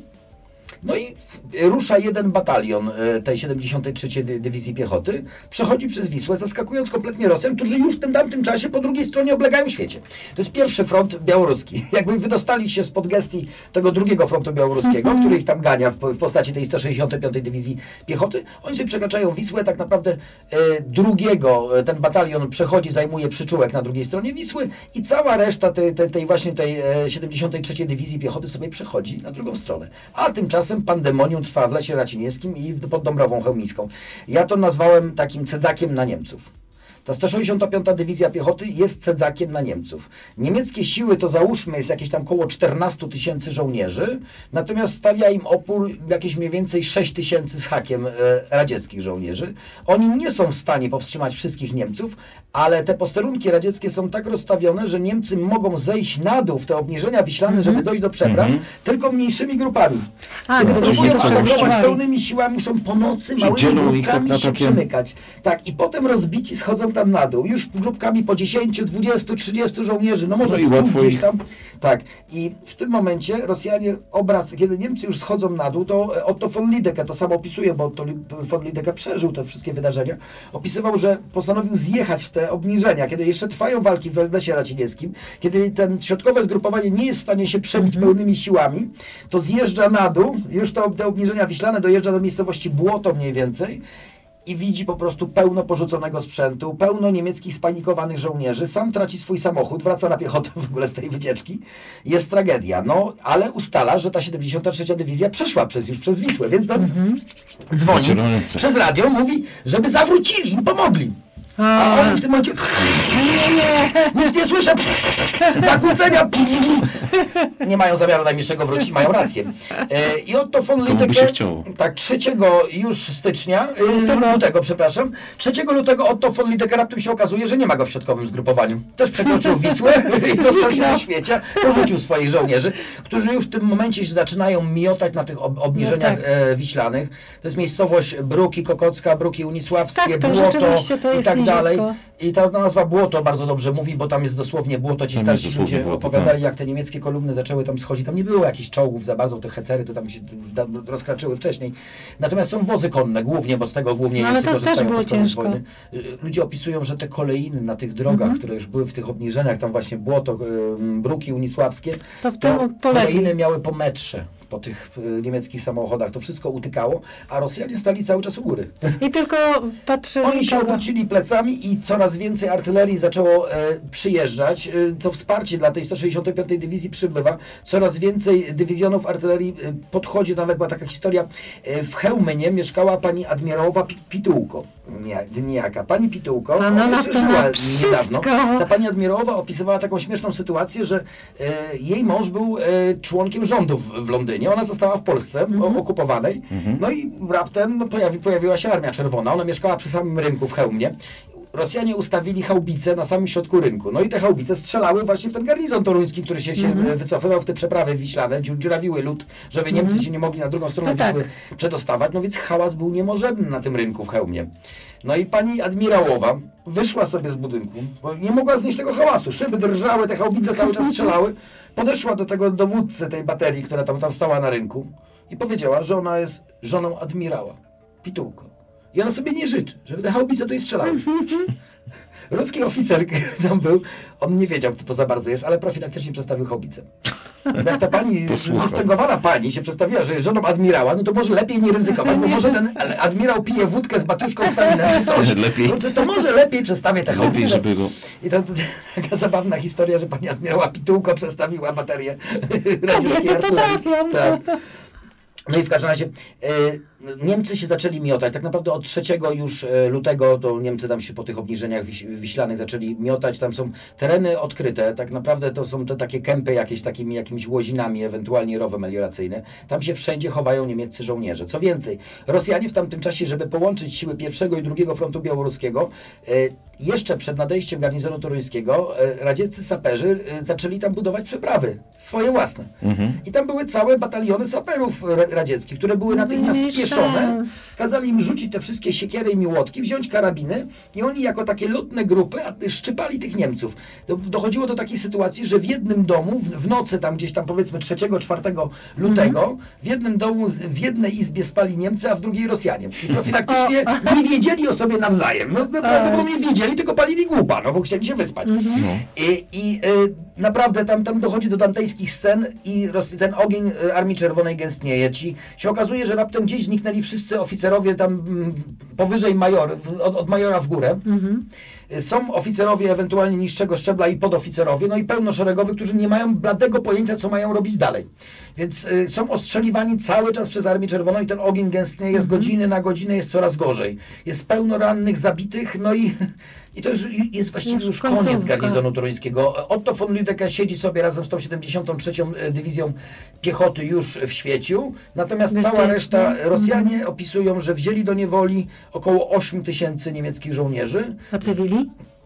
No i rusza jeden batalion e, tej siedemdziesiątej trzeciej dy, Dywizji Piechoty, przechodzi przez Wisłę, zaskakując kompletnie Rosjan, którzy już w tym tamtym czasie po drugiej stronie oblegają świecie. To jest pierwszy front białoruski. Jakby wydostali się spod gestii tego drugiego frontu białoruskiego, mhm. który ich tam gania w, w postaci tej sto sześćdziesiątej piątej Dywizji Piechoty. Oni sobie przekraczają Wisłę, tak naprawdę e, drugiego, e, ten batalion przechodzi, zajmuje przyczółek na drugiej stronie Wisły i cała reszta tej, tej, tej właśnie tej e, siedemdziesiątej trzeciej Dywizji Piechoty sobie przechodzi na drugą stronę. A tymczasem pandemonium trwa w Lesie Racinieckim i pod Dąbrową Chełmińską. Ja to nazwałem takim cedzakiem na Niemców. Ta sto sześćdziesiąta piąta Dywizja Piechoty jest cedzakiem na Niemców. Niemieckie siły to załóżmy jest jakieś tam około czternastu tysięcy żołnierzy, natomiast stawia im opór jakieś mniej więcej sześć tysięcy z hakiem e, radzieckich żołnierzy. Oni nie są w stanie powstrzymać wszystkich Niemców, ale te posterunki radzieckie są tak rozstawione, że Niemcy mogą zejść na dół w te obniżenia wiślane, mm -hmm. żeby dojść do przepraw, mm -hmm. tylko mniejszymi grupami. A, Kiedy no, próbują to atakować pełnymi siłami, muszą po nocy małymi grupami tak się przemykać. Tak, i potem rozbici schodzą tam na dół, już grupkami po dziesięciu, dwudziestu, trzydziestu żołnierzy, no może no i łatwo gdzieś tam. Tak, i w tym momencie Rosjanie obracają, kiedy Niemcy już schodzą na dół, to Otto von Lideke to samo opisuje, bo Otto von Lideke przeżył te wszystkie wydarzenia, opisywał, że postanowił zjechać w te obniżenia, kiedy jeszcze trwają walki w Lesie Racinieckim, kiedy ten środkowe zgrupowanie nie jest w stanie się przebić mhm. pełnymi siłami, to zjeżdża na dół, już to, te obniżenia wiślane, dojeżdża do miejscowości Błoto mniej więcej, i widzi po prostu pełno porzuconego sprzętu, pełno niemieckich spanikowanych żołnierzy, sam traci swój samochód, wraca na piechotę w ogóle z tej wycieczki. Jest tragedia, no ale ustala, że ta siedemdziesiąta trzecia Dywizja przeszła przez, już przez Wisłę, więc tam mm-hmm. dzwoni przez radio, mówi, żeby zawrócili, im pomogli. A oni w tym momencie nie, nie, nic nie słyszę, zakłócenia, nie mają zamiaru najmniejszego wrócić, mają rację. E, I Otto von Lideke, tak, trzeciego już stycznia, e, lutego, przepraszam, trzeciego lutego Otto von Lideke raptem się okazuje, że nie ma go w środkowym zgrupowaniu. Też przekroczył Wisłę i został się na świecie, porzucił swoich żołnierzy, którzy już w tym momencie się zaczynają miotać na tych ob obniżeniach no tak. e, wiślanych. To jest miejscowość Bruki Kokocka, Bruki Unisławskie, tak, Błoto to i tak dalej. I ta nazwa Błoto bardzo dobrze mówi, bo tam jest dosłownie błoto. Ci starsi ludzie opowiadali, tak. jak te niemieckie kolumny zaczęły tam schodzić. Tam nie było jakichś czołgów za bazą, te hecery to tam się rozkraczyły wcześniej. Natomiast są wozy konne głównie, bo z tego głównie no, Niemcy ale to też było ciężko. Wojny. Ludzie opisują, że te kolejny na tych drogach, mhm. które już były w tych obniżeniach, tam właśnie Błoto, Bruki Unisławskie, to, w tym to kolejny miały po metrze. Po tych y, niemieckich samochodach. To wszystko utykało, a Rosjanie stali cały czas u góry. I tylko patrzyli... Oni się obrócili plecami i coraz więcej artylerii zaczęło e, przyjeżdżać. E, to wsparcie dla tej sto sześćdziesiątej piątej Dywizji przybywa. Coraz więcej dywizjonów artylerii e, podchodzi. Nawet była taka historia. E, w Chełmynie mieszkała pani admirowa Pitułko. Nie, niejaka. Pani Pitułko, ona jeszcze żyła niedawno. Ta pani admirowa opisywała taką śmieszną sytuację, że e, jej mąż był e, członkiem rządu w, w Londynie. Ona została w Polsce, mm-hmm. okupowanej, mm-hmm. no i raptem pojawi, pojawiła się Armia Czerwona. Ona mieszkała przy samym rynku w Chełmie. Rosjanie ustawili chałbice na samym środku rynku. No i te chałbice strzelały właśnie w ten garnizon toruński, który się, się mm-hmm. wycofywał w te przeprawy wiślane, dziurawiły lód, żeby Niemcy mm-hmm. się nie mogli na drugą stronę no Wisły tak. przedostawać. No więc hałas był niemożebny na tym rynku w Chełmie. No i pani admirałowa wyszła sobie z budynku, bo nie mogła znieść tego hałasu. Szyby drżały, te chałbice cały czas strzelały. Podeszła do tego dowódcy tej baterii, która tam, tam stała na rynku i powiedziała, że ona jest żoną admirała. Pitułko. I ona sobie nie życzy, żeby te chałbice tutaj strzelały. Ruski oficer, który tam był, on nie wiedział, kto to za bardzo jest, ale profilaktycznie przedstawił chałbicę. Jak ta pani, dystyngowana pani się przedstawiła, że jest żoną admirała, no to może lepiej nie ryzykować, bo może ten admirał pije wódkę z batuszką Stalinem czy coś. Lepiej. To, to może lepiej przedstawię tę chałbicę. Lepiej, żeby go... I to, to taka zabawna historia, że pani admirała Pitułko przedstawiła baterię radzieckiej artylerii. Tak. No i w każdym razie e, Niemcy się zaczęli miotać. Tak naprawdę od trzeciego już lutego to Niemcy tam się po tych obniżeniach wiś, wiślanych zaczęli miotać. Tam są tereny odkryte. Tak naprawdę to są te takie kępy jakieś takimi jakimiś łozinami, ewentualnie rowy melioracyjne. Tam się wszędzie chowają niemieccy żołnierze. Co więcej, Rosjanie w tamtym czasie, żeby połączyć siły pierwszego i drugiego frontu białoruskiego, e, jeszcze przed nadejściem garnizonu toruńskiego e, radzieccy saperzy e, zaczęli tam budować przeprawy. Swoje własne. Mhm. I tam były całe bataliony saperów radzieckich, które były natychmiast spieszone. Kazali im rzucić te wszystkie siekiery i miłotki, wziąć karabiny i oni jako takie lotne grupy szczypali tych Niemców. Dochodziło do takiej sytuacji, że w jednym domu, w, w nocy tam gdzieś tam powiedzmy trzeciego czwartego lutego, mm. w jednym domu, w jednej izbie spali Niemcy, a w drugiej Rosjanie. I profilaktycznie nie wiedzieli o sobie nawzajem. No prawdopodobnie wiedzieli, tylko palili głupa, no bo chcieli się wyspać. Mm-hmm. No. I, i y, naprawdę tam, tam dochodzi do dantejskich scen i roz, ten ogień Armii Czerwonej gęstnieje. Ci się okazuje, że raptem gdzieś zniknęli wszyscy oficerowie tam m, powyżej majora, od, od majora w górę. Mm-hmm. Są oficerowie ewentualnie niższego szczebla i podoficerowie, no i pełnoszeregowych, którzy nie mają bladego pojęcia, co mają robić dalej. Więc y, są ostrzeliwani cały czas przez Armię Czerwoną i ten ogień gęstnieje z mm-hmm. godziny na godzinę, jest coraz gorzej. Jest pełno rannych, zabitych, no i, i to już jest właściwie już, już koniec garnizonu toruńskiego. Otto von Lüdecke siedzi sobie razem z tą siedemdziesiątą trzecią Dywizją Piechoty już w Świeciu, natomiast Bezpiecznie. cała reszta, Rosjanie mm-hmm. opisują, że wzięli do niewoli około osiem tysięcy niemieckich żołnierzy. A cywili?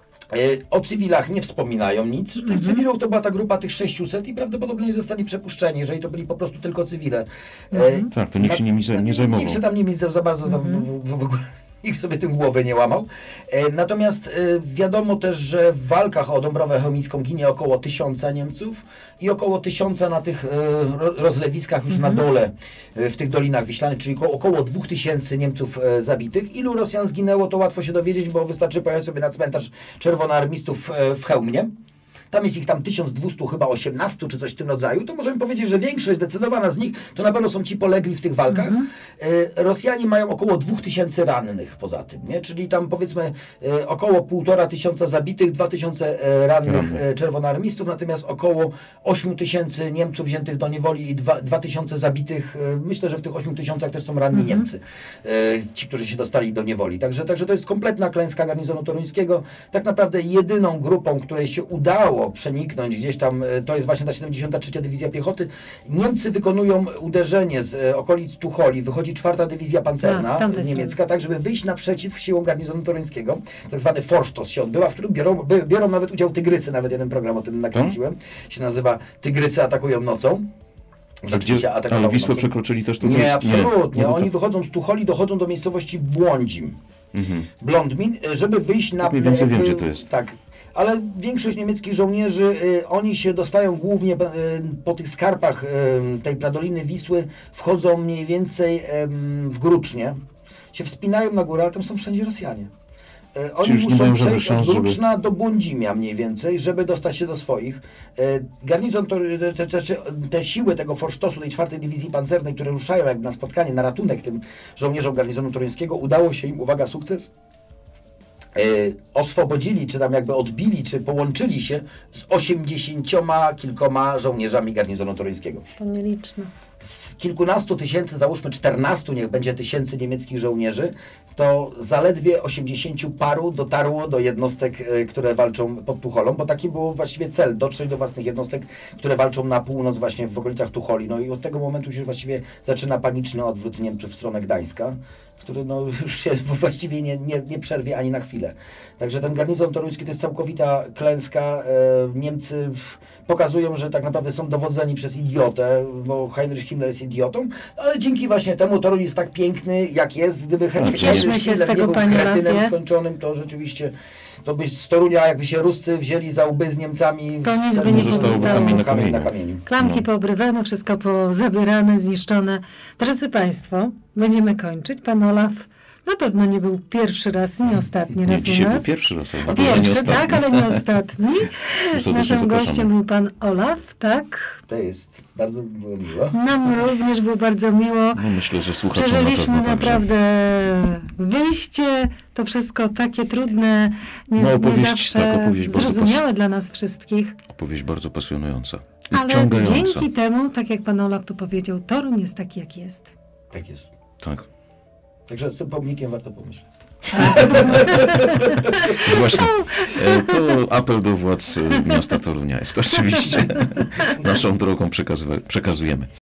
O cywilach nie wspominają nic. Tych mm-hmm. cywilów to była ta grupa tych sześciuset i prawdopodobnie zostali przepuszczeni, jeżeli to byli po prostu tylko cywile. Mm-hmm. Tak, to nikt się nimi nie zajmował. Nikt się tam nie za, za bardzo tam mm-hmm. w, w, w ogóle nikt sobie tym głowy nie łamał. E, natomiast e, wiadomo też, że w walkach o Dąbrowę Chełmicką ginie około tysiąca Niemców i około tysiąca na tych e, rozlewiskach już mm-hmm. na dole, e, w tych dolinach wiślanych, czyli około, około dwóch tysięcy Niemców e, zabitych. Ilu Rosjan zginęło, to łatwo się dowiedzieć, bo wystarczy pojechać sobie na cmentarz czerwonoarmistów e, w Chełmie. Tam jest ich tam tysiąc dwieście chyba osiemnaście czy coś w tym rodzaju, to możemy powiedzieć, że większość, zdecydowana z nich, to na pewno są ci polegli w tych walkach. Mm-hmm. E, Rosjanie mają około dwóch tysięcy rannych poza tym, nie? Czyli tam powiedzmy e, około półtora tysiąca zabitych, dwa tysiące e, rannych e, czerwonoarmistów, natomiast około osiem tysięcy Niemców wziętych do niewoli i dwa tysiące zabitych. E, myślę, że w tych ośmiu tysiącach też są ranni mm-hmm. Niemcy, e, ci, którzy się dostali do niewoli. Także, także to jest kompletna klęska garnizonu toruńskiego. Tak naprawdę jedyną grupą, której się udało przeniknąć gdzieś tam, to jest właśnie ta siedemdziesiąta trzecia Dywizja Piechoty. Niemcy wykonują uderzenie z okolic Tucholi, wychodzi czwarta Dywizja Pancerna A, niemiecka, tak żeby wyjść naprzeciw siłom garnizonu toruńskiego. Tak zwany Vorstoß się odbyła, w którym biorą, biorą nawet udział Tygrysy, nawet jeden program o tym nakręciłem. Hmm? Się nazywa Tygrysy atakują nocą. A gdzie, ale Wisłę przekroczyli też tutaj? Nie, absolutnie. Nie. No Oni to... wychodzą z Tucholi, dochodzą do miejscowości Błądzim. Mhm. Blondmin, żeby wyjść na... Mniej więcej wiem, gdzie to jest. Tak. Ale większość niemieckich żołnierzy, y, oni się dostają głównie y, po tych skarpach y, tej pradoliny Wisły, wchodzą mniej więcej y, w Grucznie, się wspinają na górę, ale tam są wszędzie Rosjanie. Y, oni muszą przejść od Gruczna żeby... do Błądzimia mniej więcej, żeby dostać się do swoich. Y, garnizon, to, te, te, te siły tego Vorstoßu, tej czwartej Dywizji Pancernej, które ruszają jakby na spotkanie, na ratunek tym żołnierzom garnizonu toruńskiego, udało się im, uwaga, sukces, Yy, oswobodzili, czy tam jakby odbili, czy połączyli się z osiemdziesięcioma kilkoma żołnierzami garnizonu toruńskiego. To nieliczne. Z kilkunastu tysięcy, załóżmy czternastu, niech będzie tysięcy niemieckich żołnierzy, to zaledwie osiemdziesięciu paru dotarło do jednostek, yy, które walczą pod Tucholą, bo taki był właściwie cel, dotrzeć do własnych jednostek, które walczą na północ właśnie w okolicach Tucholi. No i od tego momentu się właściwie zaczyna paniczny odwrót Niemców w stronę Gdańska, który no, już się właściwie nie, nie, nie przerwie ani na chwilę. Także ten garnizon toruński to jest całkowita klęska. E, Niemcy pokazują, że tak naprawdę są dowodzeni przez idiotę, bo Heinrich Himmler jest idiotą, ale dzięki właśnie temu Toruń jest tak piękny, jak jest. Gdyby Heinrich Cieszmy się z tego, nie był panie kretynem Rafie. skończonym, to rzeczywiście to by z Torunia, jakby się Ruscy wzięli za łby z Niemcami, to nic by nie zostałoby pozostało. kamień na kamień na kamieniu. kamieniu. Klamki No. poobrywane, wszystko pozabierane, zniszczone. Drodzy Państwo, będziemy kończyć. Pan Olaf na pewno nie był pierwszy raz, nie ostatni Nie, raz u dzisiaj był nas. pierwszy raz, ale na pewno nie Pierwszy, ostatni. tak, ale nie ostatni. Serdecznie Naszym zapraszamy. gościem był pan Olaf, tak? To jest bardzo było miło. Nam również było bardzo miło. No myślę, że słuchaczom na Przeżyliśmy pewno także. naprawdę wyjście, to wszystko takie trudne, nie, No, nie opowieść, zawsze tak, opowieść bardzo zrozumiałe dla nas wszystkich. Opowieść bardzo pasjonująca i Ale wciągająca. dzięki temu, tak jak pan Olaf tu powiedział, Toruń jest taki, jak jest. Tak jest. Tak. Także z tym pomnikiem warto pomyśleć. Właśnie. E, To apel do władz e, miasta Torunia jest oczywiście. Naszą drogą przekazywa- przekazujemy.